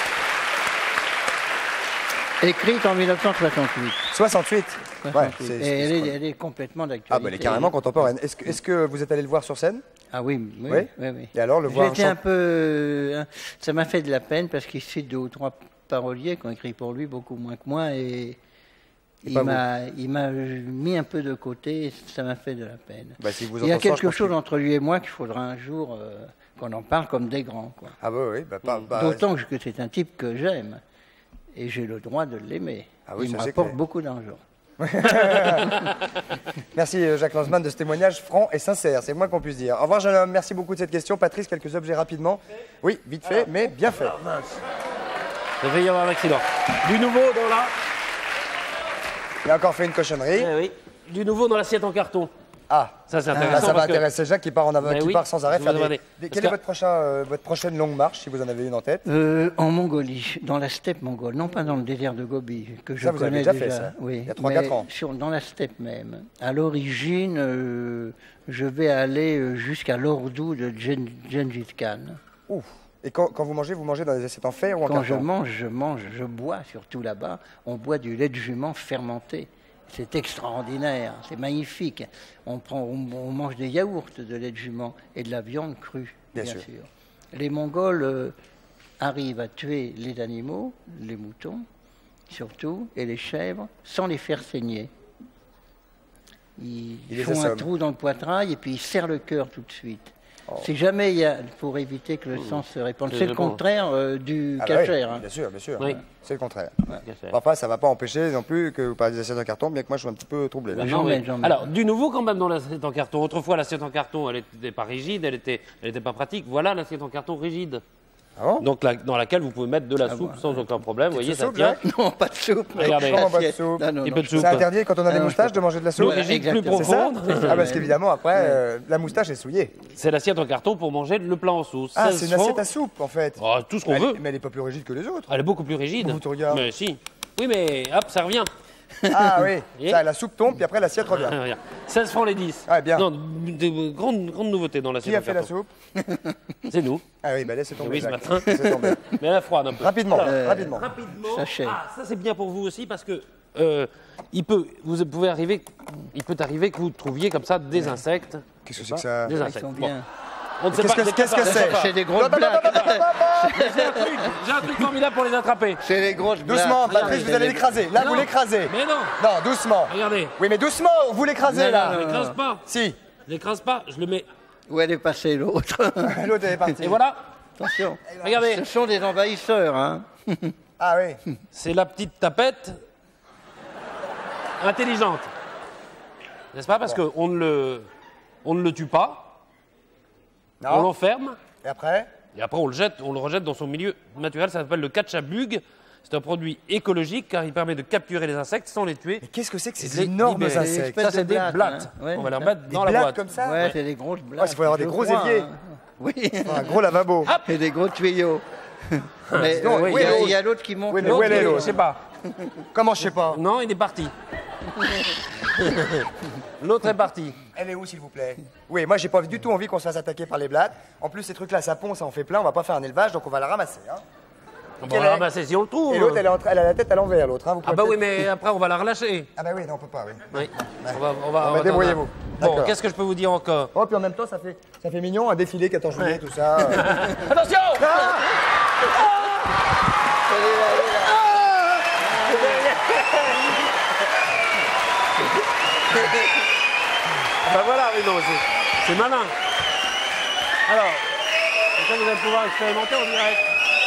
Speaker 3: Écrite en mille neuf cent soixante-huit.
Speaker 1: soixante-huit. Ouais,
Speaker 3: soixante-huit.
Speaker 1: c'est-
Speaker 3: Et
Speaker 1: c'est-
Speaker 3: elle,
Speaker 1: c'est
Speaker 3: est,
Speaker 1: quoi
Speaker 3: elle est complètement d'actualité.
Speaker 1: Ah, bah, elle est carrément contemporaine. Est-ce que, est-ce que vous êtes allé le voir sur scène?
Speaker 3: Ah oui, oui,
Speaker 1: Oui
Speaker 3: oui. oui.
Speaker 1: Et alors, le voir
Speaker 3: J'étais
Speaker 1: chant-
Speaker 3: un peu... euh, ça m'a fait de la peine parce qu'il suit deux ou trois paroliers qui ont écrit pour lui, beaucoup moins que moi, et...
Speaker 1: Et
Speaker 3: Il
Speaker 1: pas
Speaker 3: m'a, il m'a mis un peu de côté, ça m'a fait de la peine.
Speaker 1: Bah, si vous
Speaker 3: Il y a
Speaker 1: entendez ça, je
Speaker 3: quelque
Speaker 1: pense
Speaker 3: chose
Speaker 1: que-
Speaker 3: entre lui et moi qu'il faudra un jour euh, qu'on en parle comme des grands. Quoi.
Speaker 1: Ah bah oui, bah, pas, bah,
Speaker 3: D'autant que c'est un type que j'aime et j'ai le droit de l'aimer.
Speaker 1: Ah oui,
Speaker 3: il
Speaker 1: ça,
Speaker 3: me
Speaker 1: c'est
Speaker 3: rapporte
Speaker 1: clair.
Speaker 3: beaucoup d'argent.
Speaker 1: Merci euh, Jacques Lanzmann de ce témoignage franc et sincère, c'est le moins qu'on puisse dire. Au revoir jeune homme, merci beaucoup de cette question. Patrice, quelques objets rapidement. Oui, vite fait, mais bien fait.
Speaker 4: Il va y avoir un accident. Du nouveau dans la...
Speaker 1: Il a encore fait une cochonnerie.
Speaker 4: Eh oui. Du nouveau dans l'assiette en carton.
Speaker 1: Ah,
Speaker 4: Ça, c'est
Speaker 1: là,
Speaker 4: intéressant.
Speaker 1: ça va
Speaker 4: parce que-
Speaker 1: intéresser Jacques qui part, en avant,
Speaker 4: Ben
Speaker 1: qui
Speaker 4: oui,
Speaker 1: part sans arrêt
Speaker 4: je
Speaker 1: faire
Speaker 4: vous
Speaker 1: des...
Speaker 4: demandais.
Speaker 1: des-
Speaker 4: Parce
Speaker 1: Quelle
Speaker 4: que-
Speaker 1: est votre, prochain, euh, votre prochaine longue marche, si vous en avez une en tête?
Speaker 3: Euh, en Mongolie, dans la steppe mongole, non pas dans le désert de Gobi, que je
Speaker 1: Ça, vous avez
Speaker 3: connais
Speaker 1: déjà
Speaker 3: déjà.
Speaker 1: fait, ça,
Speaker 3: oui,
Speaker 1: il y a trois, quatre
Speaker 3: mais
Speaker 1: ans.
Speaker 3: sur- dans la steppe même. À l'origine, euh, je vais aller euh, jusqu'à l'Ordu de Gen- Gengis Khan.
Speaker 1: Ouf. Et quand, quand vous mangez, vous mangez dans des assiettes en fer ou en
Speaker 3: Quand je
Speaker 1: carton?
Speaker 3: mange, je mange, je bois, surtout là-bas, on boit du lait de jument fermenté. C'est extraordinaire, c'est magnifique. On, prend, on, on mange des yaourts de lait de jument et de la viande crue,
Speaker 1: Bien
Speaker 3: bien,
Speaker 1: sûr.
Speaker 3: sûr. Les Mongols euh, arrivent à tuer les animaux, les moutons surtout, et les chèvres, sans les faire saigner. Ils
Speaker 1: Ils les
Speaker 3: font un
Speaker 1: assomment.
Speaker 3: trou dans le poitrail et puis ils serrent le cœur tout de suite.
Speaker 1: Oh.
Speaker 3: Si jamais il y a, pour éviter que le sang se répande,
Speaker 4: C'est
Speaker 3: c'est le
Speaker 4: bon.
Speaker 3: contraire euh, du
Speaker 1: Ah bah oui,
Speaker 3: cachère. hein.
Speaker 1: bien sûr, bien sûr.
Speaker 4: Oui.
Speaker 1: C'est le contraire.
Speaker 4: Cachère.
Speaker 1: Enfin, ça ne va pas empêcher non plus que vous parliez des assiettes en carton, bien que moi je suis un petit peu troublé. là.
Speaker 3: J'en
Speaker 4: Non,
Speaker 3: mets,
Speaker 4: mais-
Speaker 3: j'en mets.
Speaker 4: Alors, du nouveau quand même dans l'assiette en carton. Autrefois, l'assiette en carton, elle n'était pas rigide, elle n'était elle était pas pratique. Voilà l'assiette en carton rigide.
Speaker 1: Ah bon?
Speaker 4: Donc, la- dans laquelle vous pouvez mettre de la
Speaker 3: Ah
Speaker 4: soupe
Speaker 3: bon.
Speaker 4: sans aucun problème. Vous voyez,
Speaker 1: de
Speaker 4: ça
Speaker 1: soupe,
Speaker 4: tient.
Speaker 1: Jacques
Speaker 3: Non, pas de soupe. mais-
Speaker 4: Regardez.
Speaker 1: Comment pas de
Speaker 3: Assiette.
Speaker 1: soupe?
Speaker 3: Non, non,
Speaker 4: Un
Speaker 3: non,
Speaker 4: peu de
Speaker 3: je-
Speaker 4: soupe.
Speaker 1: C'est interdit quand on a
Speaker 3: Ah
Speaker 1: des
Speaker 3: non,
Speaker 1: moustaches
Speaker 3: je
Speaker 1: de manger de la
Speaker 4: Plus
Speaker 1: soupe?
Speaker 4: rigide, plus
Speaker 3: exactement.
Speaker 1: C'est ça?
Speaker 4: profonde.
Speaker 1: Ah, parce qu'évidemment, après, euh, la moustache est souillée.
Speaker 4: C'est l'assiette en carton pour manger le plat en sauce.
Speaker 1: Ah,
Speaker 4: seize
Speaker 1: c'est une assiette
Speaker 4: francs.
Speaker 1: à soupe, en fait.
Speaker 4: Oh, tout ce qu'on
Speaker 1: Mais elle-
Speaker 4: veut.
Speaker 1: Mais elle n'est pas plus rigide que les autres.
Speaker 4: Elle est beaucoup plus rigide.
Speaker 1: Vous te regardez.
Speaker 4: Mais si. Oui, mais hop, ça revient.
Speaker 1: Ah oui,
Speaker 4: voyez
Speaker 1: ça, la soupe tombe, puis après l'assiette revient.
Speaker 4: Ah, regarde. seize francs les dix.
Speaker 1: Ouais, bien.
Speaker 4: Non, des grandes, grandes nouveautés dans l'assiette
Speaker 1: Qui a
Speaker 4: en
Speaker 1: fait la
Speaker 4: carton.
Speaker 1: soupe?
Speaker 4: C'est nous.
Speaker 1: Ah oui, bah laissez tomber.
Speaker 4: Oui, ce
Speaker 1: Jacques.
Speaker 4: matin.
Speaker 1: Laissez tomber.
Speaker 4: Mais elle a froide un peu.
Speaker 1: Rapidement,
Speaker 3: Euh,
Speaker 1: rapidement.
Speaker 4: Rapidement.
Speaker 3: Sachet.
Speaker 4: Ah, ça c'est bien pour vous aussi parce que euh, il peut, vous pouvez arriver, il peut arriver que vous trouviez comme ça des insectes.
Speaker 1: Qu'est-ce que c'est que ça?
Speaker 4: Des
Speaker 3: Ils
Speaker 4: insectes.
Speaker 3: sont
Speaker 4: Bon.
Speaker 3: bien.
Speaker 4: On ne sait
Speaker 1: Qu'est-ce
Speaker 4: pas.
Speaker 1: que qu'est-ce que c'est?
Speaker 3: C'est des grosses blagues.
Speaker 4: J'ai un truc, j'ai un truc formidable pour les attraper.
Speaker 3: C'est des grosses blagues.
Speaker 1: Doucement, Patrice, vous allez l'écraser. Là,
Speaker 4: Non.
Speaker 1: vous l'écrasez.
Speaker 4: Mais non.
Speaker 1: Non, doucement.
Speaker 4: Regardez.
Speaker 1: Oui, mais doucement, vous l'écrasez
Speaker 3: Non,
Speaker 1: là.
Speaker 3: non,
Speaker 4: Je l'écrase pas.
Speaker 1: Si.
Speaker 4: Je l'écrase pas. Je le mets.
Speaker 3: Où elle est passée, l'autre?
Speaker 1: L'autre elle est partie.
Speaker 4: Et voilà.
Speaker 3: Attention.
Speaker 4: Regardez.
Speaker 3: Ce sont des envahisseurs, hein.
Speaker 1: Ah oui.
Speaker 4: C'est la petite tapette intelligente. N'est-ce pas? Parce qu'on ne le, on ne le tue pas. On
Speaker 1: Non.
Speaker 4: l'enferme.
Speaker 1: Et après?
Speaker 4: Et après, on le jette, on le rejette dans son milieu naturel. Ça s'appelle le catch à bug. C'est un produit écologique car il permet de capturer les insectes sans les tuer.
Speaker 1: Mais qu'est-ce que c'est que
Speaker 4: Et
Speaker 1: ces
Speaker 4: de les
Speaker 1: énormes
Speaker 4: libérer.
Speaker 1: insectes?
Speaker 3: espèces
Speaker 4: Ça,
Speaker 3: de
Speaker 4: c'est des
Speaker 3: blattes,
Speaker 4: blattes.
Speaker 3: hein. Ouais,
Speaker 4: On va les
Speaker 3: ça.
Speaker 4: remettre
Speaker 1: Des
Speaker 4: dans la
Speaker 1: blattes
Speaker 4: boîte.
Speaker 1: comme ça?
Speaker 3: Ouais, c'est des grosses blagues.
Speaker 1: Ouais, il faut avoir des
Speaker 3: je
Speaker 1: gros
Speaker 3: crois,
Speaker 1: éviers.
Speaker 3: hein. Oui.
Speaker 1: Un gros lavabo.
Speaker 3: Et des gros tuyaux. Mais
Speaker 1: donc,
Speaker 3: euh,
Speaker 1: où
Speaker 3: il y
Speaker 1: est
Speaker 3: a-
Speaker 1: l'autre
Speaker 3: il y a l'autre qui monte.
Speaker 1: Oui, mais
Speaker 3: le
Speaker 1: où elle est,
Speaker 3: tuyau.
Speaker 1: l'autre?
Speaker 4: Je sais pas.
Speaker 1: Comment je sais pas?
Speaker 4: Non, il est parti. L'autre est parti.
Speaker 1: Elle est où, s'il vous plaît? Oui, moi, j'ai pas du tout envie qu'on se fasse attaquer par les blattes. En plus, ces trucs-là, ça pond, ça en fait plein. On va pas faire un élevage, donc on va la ramasser. Hein.
Speaker 4: On
Speaker 1: Quelle
Speaker 4: va la
Speaker 1: est-
Speaker 4: ramasser si on le trouve.
Speaker 1: Et l'autre, elle, est en train- elle a la tête à l'envers, l'autre. Hein. Vous
Speaker 4: Ah
Speaker 1: pouvez
Speaker 4: bah oui,
Speaker 1: peut-être-
Speaker 4: mais après, on va la relâcher.
Speaker 1: Ah bah oui, non, on peut pas, oui.
Speaker 4: Oui. On va, on va,
Speaker 1: Bon, bah, débrouillez-vous.
Speaker 4: Bon,
Speaker 1: D'accord.
Speaker 4: qu'est-ce que je peux vous dire encore?
Speaker 1: Oh, puis en même temps, ça fait, ça fait mignon, un défilé quatorze juillet, tout ça. euh.
Speaker 4: Attention! Bah voilà, oui, non, c'est- c'est malin. Alors, comme ça, vous allez pouvoir expérimenter en direct.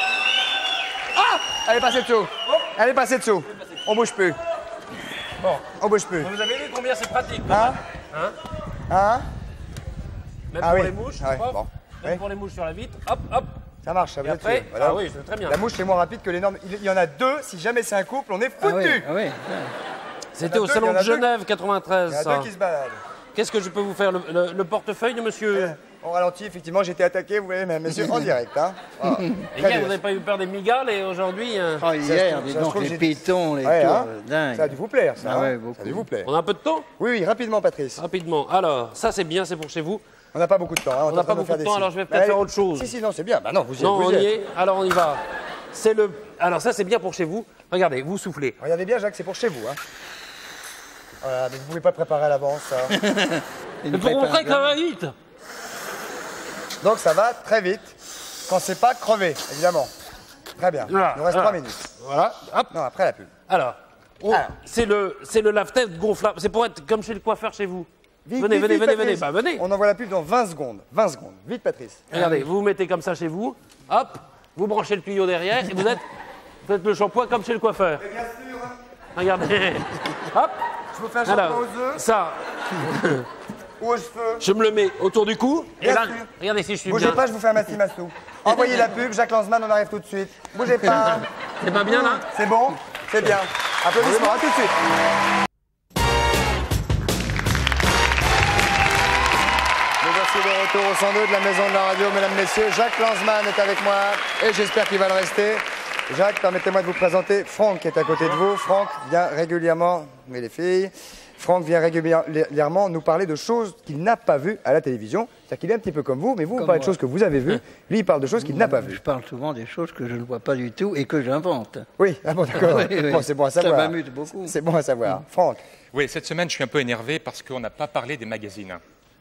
Speaker 1: Elle est passée dessous. Elle est passée dessous. On bouge plus.
Speaker 4: Bon,
Speaker 1: On bouge plus.
Speaker 4: vous avez vu combien c'est pratique,
Speaker 1: Hein?
Speaker 4: Hein?
Speaker 1: Hein?
Speaker 4: Même
Speaker 1: Ah
Speaker 4: pour
Speaker 1: oui.
Speaker 4: les mouches,
Speaker 1: Ah ouais,
Speaker 4: hop,
Speaker 1: bon.
Speaker 4: même
Speaker 1: Ouais.
Speaker 4: pour les mouches sur la vitre, hop, hop.
Speaker 1: Ça marche, ça
Speaker 4: Et
Speaker 1: va
Speaker 4: après,
Speaker 1: voilà.
Speaker 4: ah oui, c'est très bien.
Speaker 1: La mouche, c'est moins rapide que l'énorme. Il il y en a deux, si jamais c'est un couple, on est
Speaker 3: Ah oui,
Speaker 1: foutu.
Speaker 3: ah oui.
Speaker 4: C'était
Speaker 1: Il y en a
Speaker 4: au
Speaker 1: deux,
Speaker 4: salon
Speaker 1: il y en
Speaker 4: de
Speaker 1: a deux.
Speaker 4: Genève
Speaker 1: Il y
Speaker 4: quatre-vingt-treize.
Speaker 1: en a
Speaker 4: ça.
Speaker 1: deux qui se baladent.
Speaker 4: Qu'est-ce que je peux vous faire? Le, le- le portefeuille de monsieur
Speaker 1: On ralentit, effectivement, j'ai été attaqué, vous voyez, mesdames, messieurs, en direct. Hein. Voilà.
Speaker 4: Les gars, vous n'avez pas eu peur des migales et aujourd'hui... euh,
Speaker 3: Oh, hier, dis
Speaker 1: ça se
Speaker 3: donc,
Speaker 1: trouve,
Speaker 3: les
Speaker 1: j'ai-
Speaker 3: pitons, les
Speaker 1: Ouais,
Speaker 3: tours,
Speaker 1: hein.
Speaker 3: euh, dingue.
Speaker 1: Ça a dû vous plaire, ça.
Speaker 3: Ah
Speaker 1: hein.
Speaker 3: ouais, beaucoup.
Speaker 1: Ça a dû vous plaire.
Speaker 4: On a un peu de temps?
Speaker 1: Oui, oui, rapidement, Patrice.
Speaker 4: Rapidement. Alors, ça c'est bien, c'est pour chez vous.
Speaker 1: On n'a pas beaucoup de temps. Hein.
Speaker 4: On
Speaker 1: est
Speaker 4: n'a
Speaker 1: en train
Speaker 4: pas
Speaker 1: de
Speaker 4: beaucoup
Speaker 1: faire
Speaker 4: de
Speaker 1: des
Speaker 4: temps,
Speaker 1: signes.
Speaker 4: alors je vais peut-être
Speaker 1: Allez.
Speaker 4: faire autre chose.
Speaker 1: Si, si, non, c'est bien. Bah non, vous y,
Speaker 4: Non,
Speaker 1: vous
Speaker 4: on
Speaker 1: y
Speaker 4: y
Speaker 1: êtes.
Speaker 4: est. Alors on y va. C'est le... Alors ça c'est bien pour chez vous. Regardez, vous soufflez.
Speaker 1: Regardez bien, Jacques, c'est pour chez vous. Hein. Voilà, mais vous ne pouvez pas préparer à l'avance, ça.
Speaker 3: Il
Speaker 4: Mais
Speaker 3: nous
Speaker 4: pour
Speaker 3: prépare
Speaker 4: montrer que
Speaker 3: bien.
Speaker 4: ça va vite.
Speaker 1: Donc ça va très vite, quand c'est pas crevé, évidemment. Très bien.
Speaker 4: Voilà,
Speaker 1: Il nous reste
Speaker 4: voilà.
Speaker 1: trois minutes.
Speaker 4: Voilà. Hop.
Speaker 1: Non, après la pub.
Speaker 4: Alors, on-
Speaker 1: Alors.
Speaker 4: c'est le, c'est le lave-tête gonflable. C'est pour être comme chez le coiffeur chez vous.
Speaker 1: Vite,
Speaker 4: venez,
Speaker 1: vite,
Speaker 4: venez,
Speaker 1: vite,
Speaker 4: venez,
Speaker 1: Patrice.
Speaker 4: venez. Bah venez.
Speaker 1: On envoie la pub dans vingt secondes. vingt secondes. Vite, Patrice.
Speaker 4: Regardez, vous vous mettez comme ça chez vous. Hop. Vous branchez le tuyau derrière et vous êtes, vous faites le shampoing comme chez le coiffeur.
Speaker 1: Bien sûr. Hein.
Speaker 4: Regardez. Hop.
Speaker 1: Je vous fais un
Speaker 4: Alors,
Speaker 1: shampoing aux œufs
Speaker 4: ça,
Speaker 1: ou aux cheveux.
Speaker 4: je me le mets autour du cou. Et
Speaker 1: Bien
Speaker 4: là,
Speaker 1: sûr.
Speaker 4: regardez si je suis
Speaker 1: Bougez
Speaker 4: bien.
Speaker 1: pas, je vous fais un massi massou. Envoyez la pub, Jacques Lanzmann, on arrive tout de suite. Bougez pas.
Speaker 4: C'est pas bien là?
Speaker 1: C'est bon? C'est bien. Applaudissements, à tout de suite. Nous voici de retour au cent deux de la Maison de la Radio, mesdames, messieurs. Jacques Lanzmann est avec moi et j'espère qu'il va le rester. Jacques, permettez-moi de vous présenter Franck qui est à côté de vous. Franck vient régulièrement, mais les filles, Franck vient régulièrement nous parler de choses qu'il n'a pas vues à la télévision. C'est-à-dire qu'il est un petit peu comme vous, mais vous, vous
Speaker 3: Comme
Speaker 1: parlez de
Speaker 3: moi.
Speaker 1: choses que vous avez vues. Lui, il parle de choses qu'il n'a pas vues.
Speaker 3: Je parle souvent des choses que je ne vois pas du tout et que j'invente.
Speaker 1: Oui, ah bon, d'accord.
Speaker 3: Oui, oui.
Speaker 1: Bon, c'est bon à
Speaker 3: Ça
Speaker 1: savoir.
Speaker 3: m'amuse beaucoup.
Speaker 1: C'est bon à savoir. Franck,
Speaker 9: Oui, cette semaine, je suis un peu énervé parce qu'on n'a pas parlé des magazines.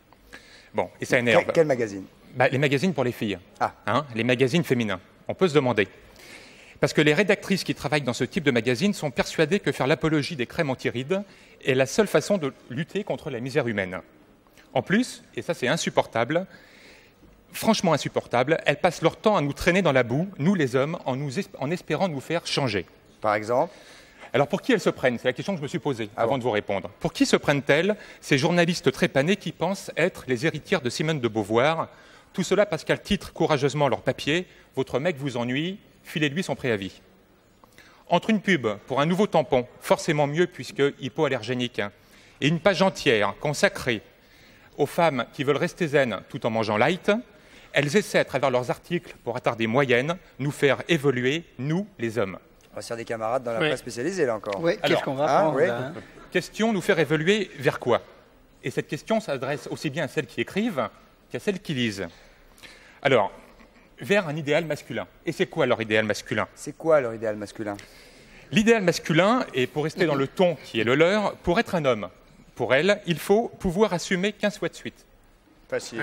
Speaker 9: Bon, et ça
Speaker 1: quel,
Speaker 9: énerve.
Speaker 1: quel magazine?
Speaker 9: Bah, les magazines pour les filles.
Speaker 1: Ah.
Speaker 9: Hein, les magazines féminins. On peut se demander. Parce que les rédactrices qui travaillent dans ce type de magazine sont persuadées que faire l'apologie des crèmes anti-rides est la seule façon de lutter contre la misère humaine. En plus, et ça c'est insupportable, franchement insupportable, elles passent leur temps à nous traîner dans la boue, nous les hommes, en, nous es- en espérant nous faire changer.
Speaker 1: Par exemple?
Speaker 9: Alors pour qui elles se prennent? C'est la question que je me suis posée
Speaker 1: Ah
Speaker 9: avant
Speaker 1: bon
Speaker 9: de vous répondre. Pour qui se prennent-elles ces journalistes trépanés qui pensent être les héritières de Simone de Beauvoir? Tout cela parce qu'elles titrent courageusement leur papier « Votre mec vous ennuie, filez-lui son préavis ». Entre une pub pour un nouveau tampon, forcément mieux puisque hypoallergénique, et une page entière consacrée aux femmes qui veulent rester zen tout en mangeant light, elles essaient à travers leurs articles pour atteindre des moyennes, nous faire évoluer, nous les hommes.
Speaker 1: On va se faire des camarades dans la
Speaker 4: Oui.
Speaker 1: presse spécialisée, là encore.
Speaker 3: Oui,
Speaker 9: Alors,
Speaker 3: qu'est-ce qu'on va
Speaker 1: ah,
Speaker 3: prendre
Speaker 1: oui.
Speaker 3: là, hein?
Speaker 9: Question, nous faire évoluer vers quoi? Et cette question s'adresse aussi bien à celles qui écrivent qu'à celles qui lisent. Alors, vers un idéal masculin. Et c'est quoi leur idéal masculin?
Speaker 1: C'est quoi leur idéal masculin?
Speaker 9: L'idéal masculin, et pour rester dans le ton qui est le leur, pour être un homme, pour elle, il faut pouvoir assumer quinze fois de suite.
Speaker 1: Facile.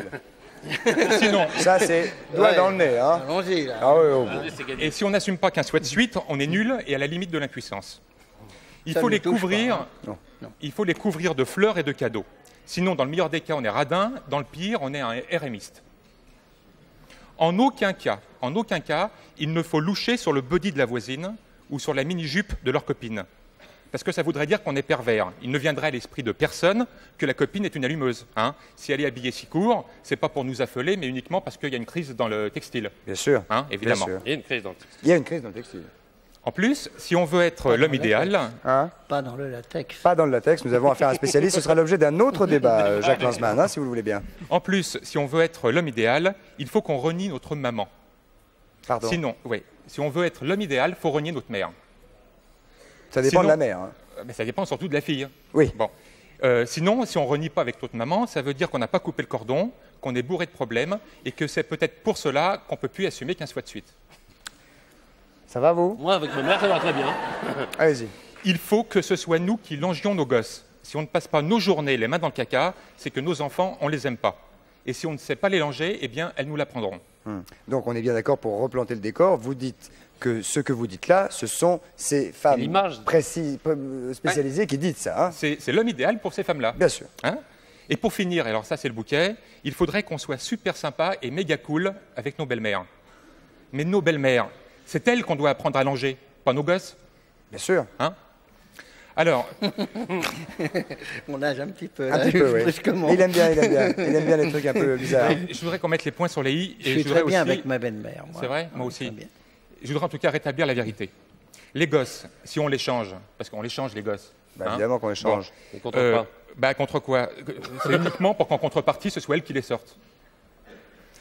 Speaker 9: Sinon,
Speaker 1: Ça, c'est doigt
Speaker 3: Ouais.
Speaker 1: dans le nez. Hein.
Speaker 3: Allons-y là.
Speaker 1: Ah oui, oh, bon.
Speaker 4: C'est gagné.
Speaker 9: et si on n'assume pas quinze fois de suite, on est nul et à la limite de l'impuissance. Il
Speaker 3: Ça
Speaker 9: faut
Speaker 3: ne
Speaker 9: les
Speaker 3: touche
Speaker 9: couvrir.
Speaker 3: pas, hein.
Speaker 1: Non,
Speaker 3: non.
Speaker 9: Il faut les couvrir de fleurs et de cadeaux. Sinon, dans le meilleur des cas, on est radin. Dans le pire, on est un RMiste. En aucun cas, en aucun cas, il ne faut loucher sur le body de la voisine ou sur la mini-jupe de leur copine. Parce que ça voudrait dire qu'on est pervers. Il ne viendrait à l'esprit de personne que la copine est une allumeuse. Hein. Si elle est habillée si court, c'est pas pour nous affoler, mais uniquement parce qu'il y a une crise dans le textile.
Speaker 1: Bien sûr.
Speaker 9: Hein, évidemment.
Speaker 1: Bien sûr.
Speaker 4: Il y a une crise dans le texte.
Speaker 1: Il y a une crise dans le textile.
Speaker 9: En plus, si on veut être l'homme idéal,
Speaker 1: Hein?
Speaker 3: Pas dans le latex.
Speaker 1: Pas dans le latex, nous avons affaire à un spécialiste. Ce sera l'objet d'un autre débat, euh, Jacques Lanzmann, hein, si vous le voulez bien.
Speaker 9: en plus, si on veut être l'homme idéal, il faut qu'on renie notre maman.
Speaker 1: Pardon.
Speaker 9: Sinon, oui, si on veut être l'homme idéal, il faut renier notre mère.
Speaker 1: Ça dépend
Speaker 9: sinon-
Speaker 1: de la mère. Hein.
Speaker 9: Euh, Mais ça dépend surtout de la fille.
Speaker 1: Oui.
Speaker 9: Bon. Euh, sinon, si on renie pas avec notre maman, ça veut dire qu'on n'a pas coupé le cordon, qu'on est bourré de problèmes, et que c'est peut-être pour cela qu'on peut plus assumer quinze fois de suite.
Speaker 1: Ça va, vous?
Speaker 4: Moi, avec ma mère, ça va très bien.
Speaker 1: Allez-y.
Speaker 9: Il faut que ce soit nous qui longions nos gosses. Si on ne passe pas nos journées les mains dans le caca, c'est que nos enfants, on les aime pas. Et si on ne sait pas les langer, eh bien, elles nous l'apprendront.
Speaker 1: Hum. Donc, on est bien d'accord pour replanter le décor. Vous dites que ce que vous dites là, ce sont ces femmes
Speaker 4: l'image.
Speaker 1: précis, euh, spécialisées qui disent ça. Hein.
Speaker 9: C'est c'est l'homme idéal pour ces femmes-là.
Speaker 1: Bien sûr.
Speaker 9: Hein. Et pour finir, alors ça c'est le bouquet, il faudrait qu'on soit super sympa et méga cool avec nos belles-mères. Mais nos belles-mères, c'est elles qu'on doit apprendre à langer, pas nos gosses.
Speaker 1: Bien sûr.
Speaker 9: Hein. Alors,
Speaker 3: On nage un petit peu
Speaker 1: Un
Speaker 3: là,
Speaker 1: petit peu, oui.
Speaker 3: brusquement.
Speaker 1: Il aime bien, il aime bien. Il aime bien les trucs un peu bizarres.
Speaker 9: je voudrais qu'on mette les points sur les i.
Speaker 3: Je
Speaker 9: Et
Speaker 3: suis
Speaker 9: voudrais
Speaker 3: très bien
Speaker 9: aussi-
Speaker 3: avec ma belle-mère. moi.
Speaker 9: C'est vrai,
Speaker 3: Ah,
Speaker 9: moi
Speaker 3: très
Speaker 9: aussi.
Speaker 3: bien.
Speaker 9: Je voudrais en tout cas rétablir la vérité. Les gosses, si on les change, parce qu'on les change les gosses.
Speaker 1: Bah,
Speaker 9: hein.
Speaker 1: évidemment qu'on les change.
Speaker 4: Et contre
Speaker 9: Euh,
Speaker 4: quoi
Speaker 9: bah, contre quoi? C'est uniquement pour qu'en contrepartie, ce soit elles qui les sortent.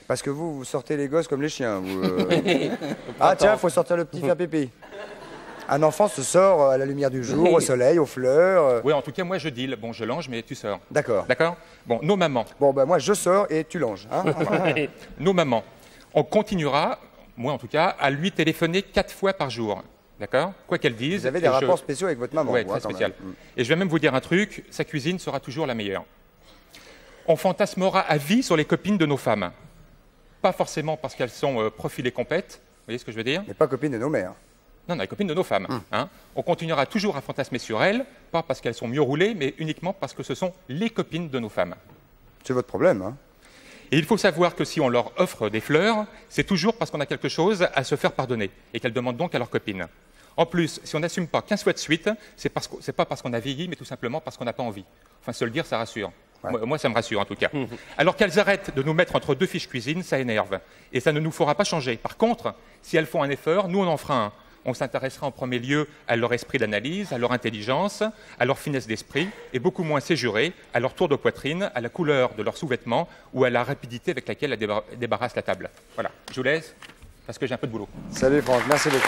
Speaker 1: Parce que vous, vous sortez les gosses comme les chiens. Vous, euh... ah tiens, il faut sortir le petit faire pipi. Un enfant se sort à la lumière du jour, au soleil, aux fleurs.
Speaker 9: Oui, en tout cas, moi, je deal. Bon, je lange, mais tu sors.
Speaker 1: D'accord.
Speaker 9: D'accord. Bon, nos mamans.
Speaker 1: Bon, ben moi, je sors et tu langes. Hein.
Speaker 9: Nos mamans. On continuera, moi en tout cas, à lui téléphoner quatre fois par jour. D'accord? Quoi qu'elle dise.
Speaker 1: Vous avez des rapports je... spéciaux avec votre maman.
Speaker 9: Oui, très spécial. Et je vais même vous dire un truc, sa cuisine sera toujours la meilleure. On fantasmera à vie sur les copines de nos femmes. Pas forcément parce qu'elles sont euh, profilées compètes, vous voyez ce que je veux dire?
Speaker 1: Mais pas copines de nos mères.
Speaker 9: Non, non, les copines de nos femmes. Hum. Hein. On continuera toujours à fantasmer sur elles, pas parce qu'elles sont mieux roulées, mais uniquement parce que ce sont les copines de nos femmes.
Speaker 1: C'est votre problème, hein?
Speaker 9: Et il faut savoir que si on leur offre des fleurs, c'est toujours parce qu'on a quelque chose à se faire pardonner, et qu'elles demandent donc à leurs copines. En plus, si on n'assume pas quinze fois de suite, c'est parce que, c'est pas parce qu'on a vieilli, mais tout simplement parce qu'on n'a pas envie. Enfin, se le dire, ça rassure. Ouais. Moi, moi, ça me rassure en tout cas. Mmh. Alors qu'elles arrêtent de nous mettre entre deux fiches cuisine, ça énerve. Et ça ne nous fera pas changer. Par contre, si elles font un effort, nous on en fera un. On s'intéressera en premier lieu à leur esprit d'analyse, à leur intelligence, à leur finesse d'esprit, et beaucoup moins séjuré à leur tour de poitrine, à la couleur de leurs sous-vêtements ou à la rapidité avec laquelle elles débar débarrassent la table. Voilà, je vous laisse, parce que j'ai un peu de boulot.
Speaker 1: Salut Franck, merci beaucoup.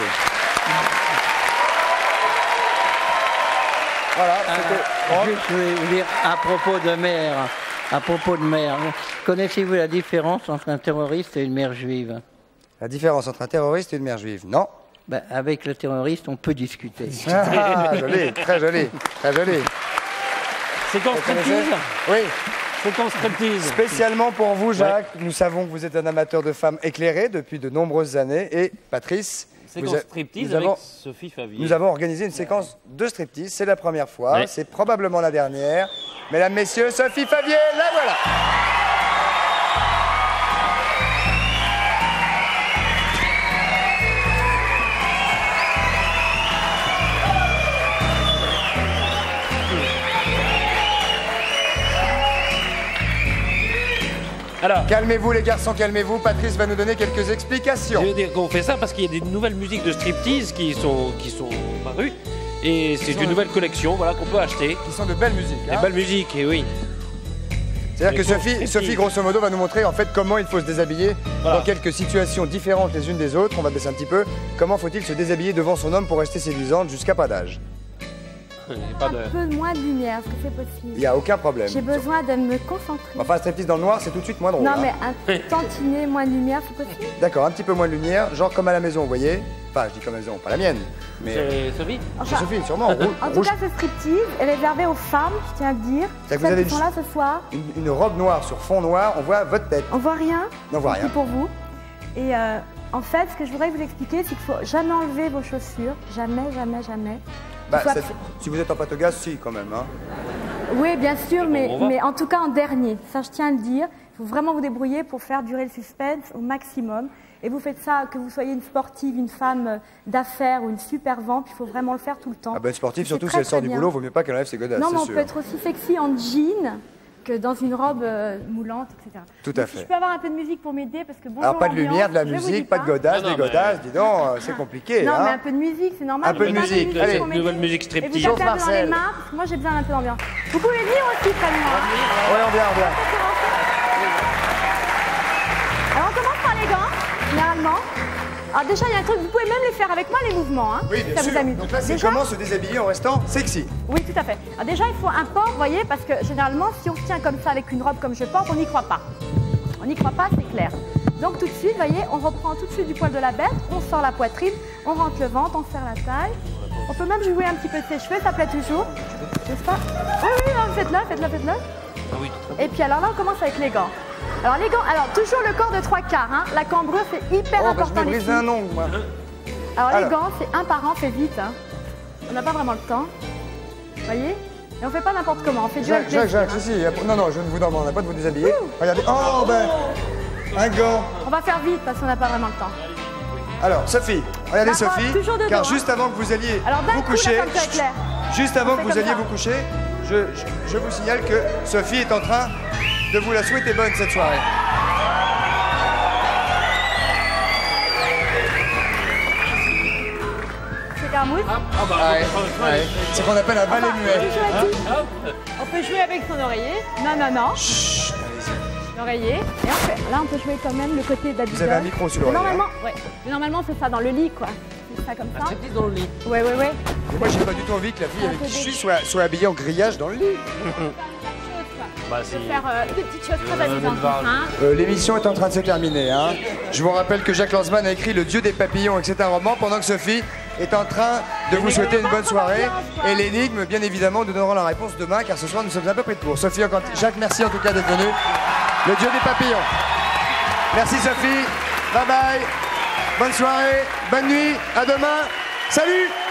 Speaker 1: Voilà,
Speaker 3: euh, juste, je vais vous dire, à propos de mère, à propos de mère, connaissez-vous la différence entre un terroriste et une mère juive?
Speaker 1: La différence entre un terroriste et une mère juive? Non.
Speaker 3: Ben, avec le terroriste, on peut discuter.
Speaker 1: Ah, joli, très joli, très joli.
Speaker 4: C'est quand striptease?
Speaker 1: Oui.
Speaker 4: C'est quand striptease?
Speaker 1: Spécialement pour vous, Jacques, ouais. Nous savons que vous êtes un amateur de femmes éclairées depuis de nombreuses années. Et Patrice,
Speaker 4: c'est quand striptease avec avons, Sophie Favier.
Speaker 1: Nous avons organisé une séquence de striptease. C'est la première fois, ouais. C'est probablement la dernière. Mesdames, messieurs, Sophie Favier, la voilà. Calmez-vous les garçons, calmez-vous. Patrice va nous donner quelques explications.
Speaker 4: Je veux dire qu'on fait ça parce qu'il y a des nouvelles musiques de striptease qui sont, qui sont parues. Et c'est une nouvelle collection voilà, qu'on peut acheter.
Speaker 1: Qui sont de belles musiques.
Speaker 4: Des hein. belles musiques, et oui.
Speaker 1: C'est-à-dire que Sophie, Sophie, grosso modo, va nous montrer en fait comment il faut se déshabiller voilà. Dans quelques situations différentes les unes des autres. On va baisser un petit peu. Comment faut-il se déshabiller devant son homme pour rester séduisante jusqu'à pas d'âge?
Speaker 10: Pas de... Un peu moins de lumière, est-ce que c'est possible?
Speaker 1: Il n'y a aucun problème.
Speaker 10: J'ai besoin de me concentrer.
Speaker 1: Enfin, un striptease dans le noir, c'est tout de suite moins drôle.
Speaker 10: Non,
Speaker 1: hein.
Speaker 10: mais un tantinet, moins de lumière, c'est possible?
Speaker 1: D'accord, un petit peu moins de lumière, genre comme à la maison, vous voyez? Enfin, je dis comme à la maison, pas la mienne. Mais...
Speaker 4: C'est Sophie?
Speaker 1: Enfin, Sophie, sûrement.
Speaker 10: En tout cas, ce striptease est réservé aux femmes, je tiens à le dire.
Speaker 1: Celles vous avez
Speaker 10: qui sont là ce soir.
Speaker 1: Une, une robe noire sur fond noir, on voit votre tête.
Speaker 10: On voit rien.
Speaker 1: On voit rien.
Speaker 10: C'est pour vous. Et euh, en fait, ce que je voudrais vous expliquer, c'est qu'il ne faut jamais enlever vos chaussures. Jamais, jamais, jamais.
Speaker 1: Bah, soit... Si vous êtes en pâte au gaz, si, quand même. Hein.
Speaker 10: Oui, bien sûr, mais, mais en tout cas en dernier. Ça, je tiens à le dire. Il faut vraiment vous débrouiller pour faire durer le suspense au maximum. Et vous faites ça, que vous soyez une sportive, une femme d'affaires ou une super vampe, il faut vraiment le faire tout le temps.
Speaker 1: Ah ben, sportive, surtout si elle sort du boulot, il vaut mieux pas qu'elle enlève ses godasses.
Speaker 10: Non, mais on
Speaker 1: sûr.
Speaker 10: peut être aussi sexy en jean que dans une robe euh, moulante, et cetera.
Speaker 1: Tout à
Speaker 10: donc,
Speaker 1: fait.
Speaker 10: Si je peux avoir un peu de musique pour m'aider, parce que bonjour.
Speaker 1: Alors pas de
Speaker 10: ambiance,
Speaker 1: lumière, de la musique, pas de godasses, des godasses, dis donc, c'est compliqué.
Speaker 10: Non,
Speaker 1: hein.
Speaker 10: mais un peu de musique, c'est normal.
Speaker 1: Un peu de musique, musique allez.
Speaker 4: Nouvelle musique striptease.
Speaker 10: Et vous tapez un peu dans les mains, parce que moi j'ai besoin d'un peu d'ambiance. Vous pouvez venir aussi, près de moi.
Speaker 1: Oui, on vient, on vient.
Speaker 10: Alors on commence par les gants, généralement. Alors déjà, il y a un truc, vous pouvez même les faire avec moi, les mouvements, hein.
Speaker 1: Oui, bien
Speaker 10: ça
Speaker 1: sûr.
Speaker 10: vous amuse.
Speaker 1: Donc là, c'est
Speaker 10: déjà...
Speaker 1: comment se déshabiller en restant sexy.
Speaker 10: Oui, tout à fait. Alors déjà, il faut un port, vous voyez, parce que généralement, si on se tient comme ça avec une robe comme je porte, on n'y croit pas. On n'y croit pas, c'est clair. Donc tout de suite, vous voyez, on reprend tout de suite du poil de la bête, on sort la poitrine, on rentre le ventre, on serre la taille. On peut même jouer un petit peu de ses cheveux, ça plaît toujours. N'est-ce pas? Oui, oui, faites-le, faites-le, faites-le.
Speaker 4: Ah oui, tout
Speaker 10: Et puis alors là, on commence avec les gants. Alors les gants, alors toujours le corps de trois quarts, hein. La cambrure, c'est hyper
Speaker 1: oh,
Speaker 10: important.
Speaker 1: Bah, je vais briser un ongle, moi.
Speaker 10: Alors, alors les gants, c'est un par an, fait vite. Hein. On n'a pas vraiment le temps. Vous voyez? Et on fait pas n'importe comment, on fait du
Speaker 1: Jacques, Jacques, Jacques, si, si. Non, non, je ne vous demande pas de vous déshabiller. Ouh. Regardez. Oh, ben, un gant.
Speaker 10: On va faire vite parce qu'on n'a pas vraiment le temps.
Speaker 1: Alors, Sophie, regardez Sophie,
Speaker 10: dedans,
Speaker 1: car
Speaker 10: hein.
Speaker 1: juste avant que vous alliez
Speaker 10: alors,
Speaker 1: vous
Speaker 10: coup,
Speaker 1: coucher,
Speaker 10: là, chut,
Speaker 1: juste avant que vous alliez
Speaker 10: ça.
Speaker 1: vous coucher, je, je, je vous signale que Sophie est en train de vous la souhaiter bonne cette soirée.
Speaker 10: C'est un mousse.
Speaker 4: Ah, ah bah,
Speaker 1: ah, ouais, ouais. C'est ce qu'on appelle un balai muet.
Speaker 10: On peut, hein on peut jouer avec son oreiller. Non, non, non.
Speaker 1: Chut, allez-y.
Speaker 10: L'oreiller. Et on fait- là, on peut jouer quand même le côté d'habitude.
Speaker 1: Vous avez un micro sur l'oreille,
Speaker 10: Normalement, ouais. Mais normalement, c'est ça dans le lit, quoi. C'est ça comme ça.
Speaker 4: Ah, c'est dans le lit.
Speaker 10: Ouais, ouais, ouais.
Speaker 1: Mais moi, j'ai pas du tout envie que la fille
Speaker 10: Un
Speaker 1: avec
Speaker 10: peu
Speaker 1: qui je suis
Speaker 10: des-
Speaker 1: soit, soit habillée en grillage dans le lit.
Speaker 4: Bah,
Speaker 10: Je vais faire euh, des petites choses très
Speaker 4: Euh,
Speaker 10: amusantes.
Speaker 4: boulevard.
Speaker 10: Hein.
Speaker 1: Euh, L'émission est en train de se terminer. Hein. Je vous rappelle que Jacques Lanzmann a écrit Le Dieu des papillons et que c'est un roman pendant que Sophie est en train de vous souhaiter une bonne soirée. Et l'énigme, bien évidemment, nous donnerons la réponse demain car ce soir nous sommes un peu pris de court. Sophie, encore... Jacques, merci en tout cas d'être venu. Le Dieu des papillons. Merci Sophie. Bye bye. Bonne soirée. Bonne nuit. À demain. Salut.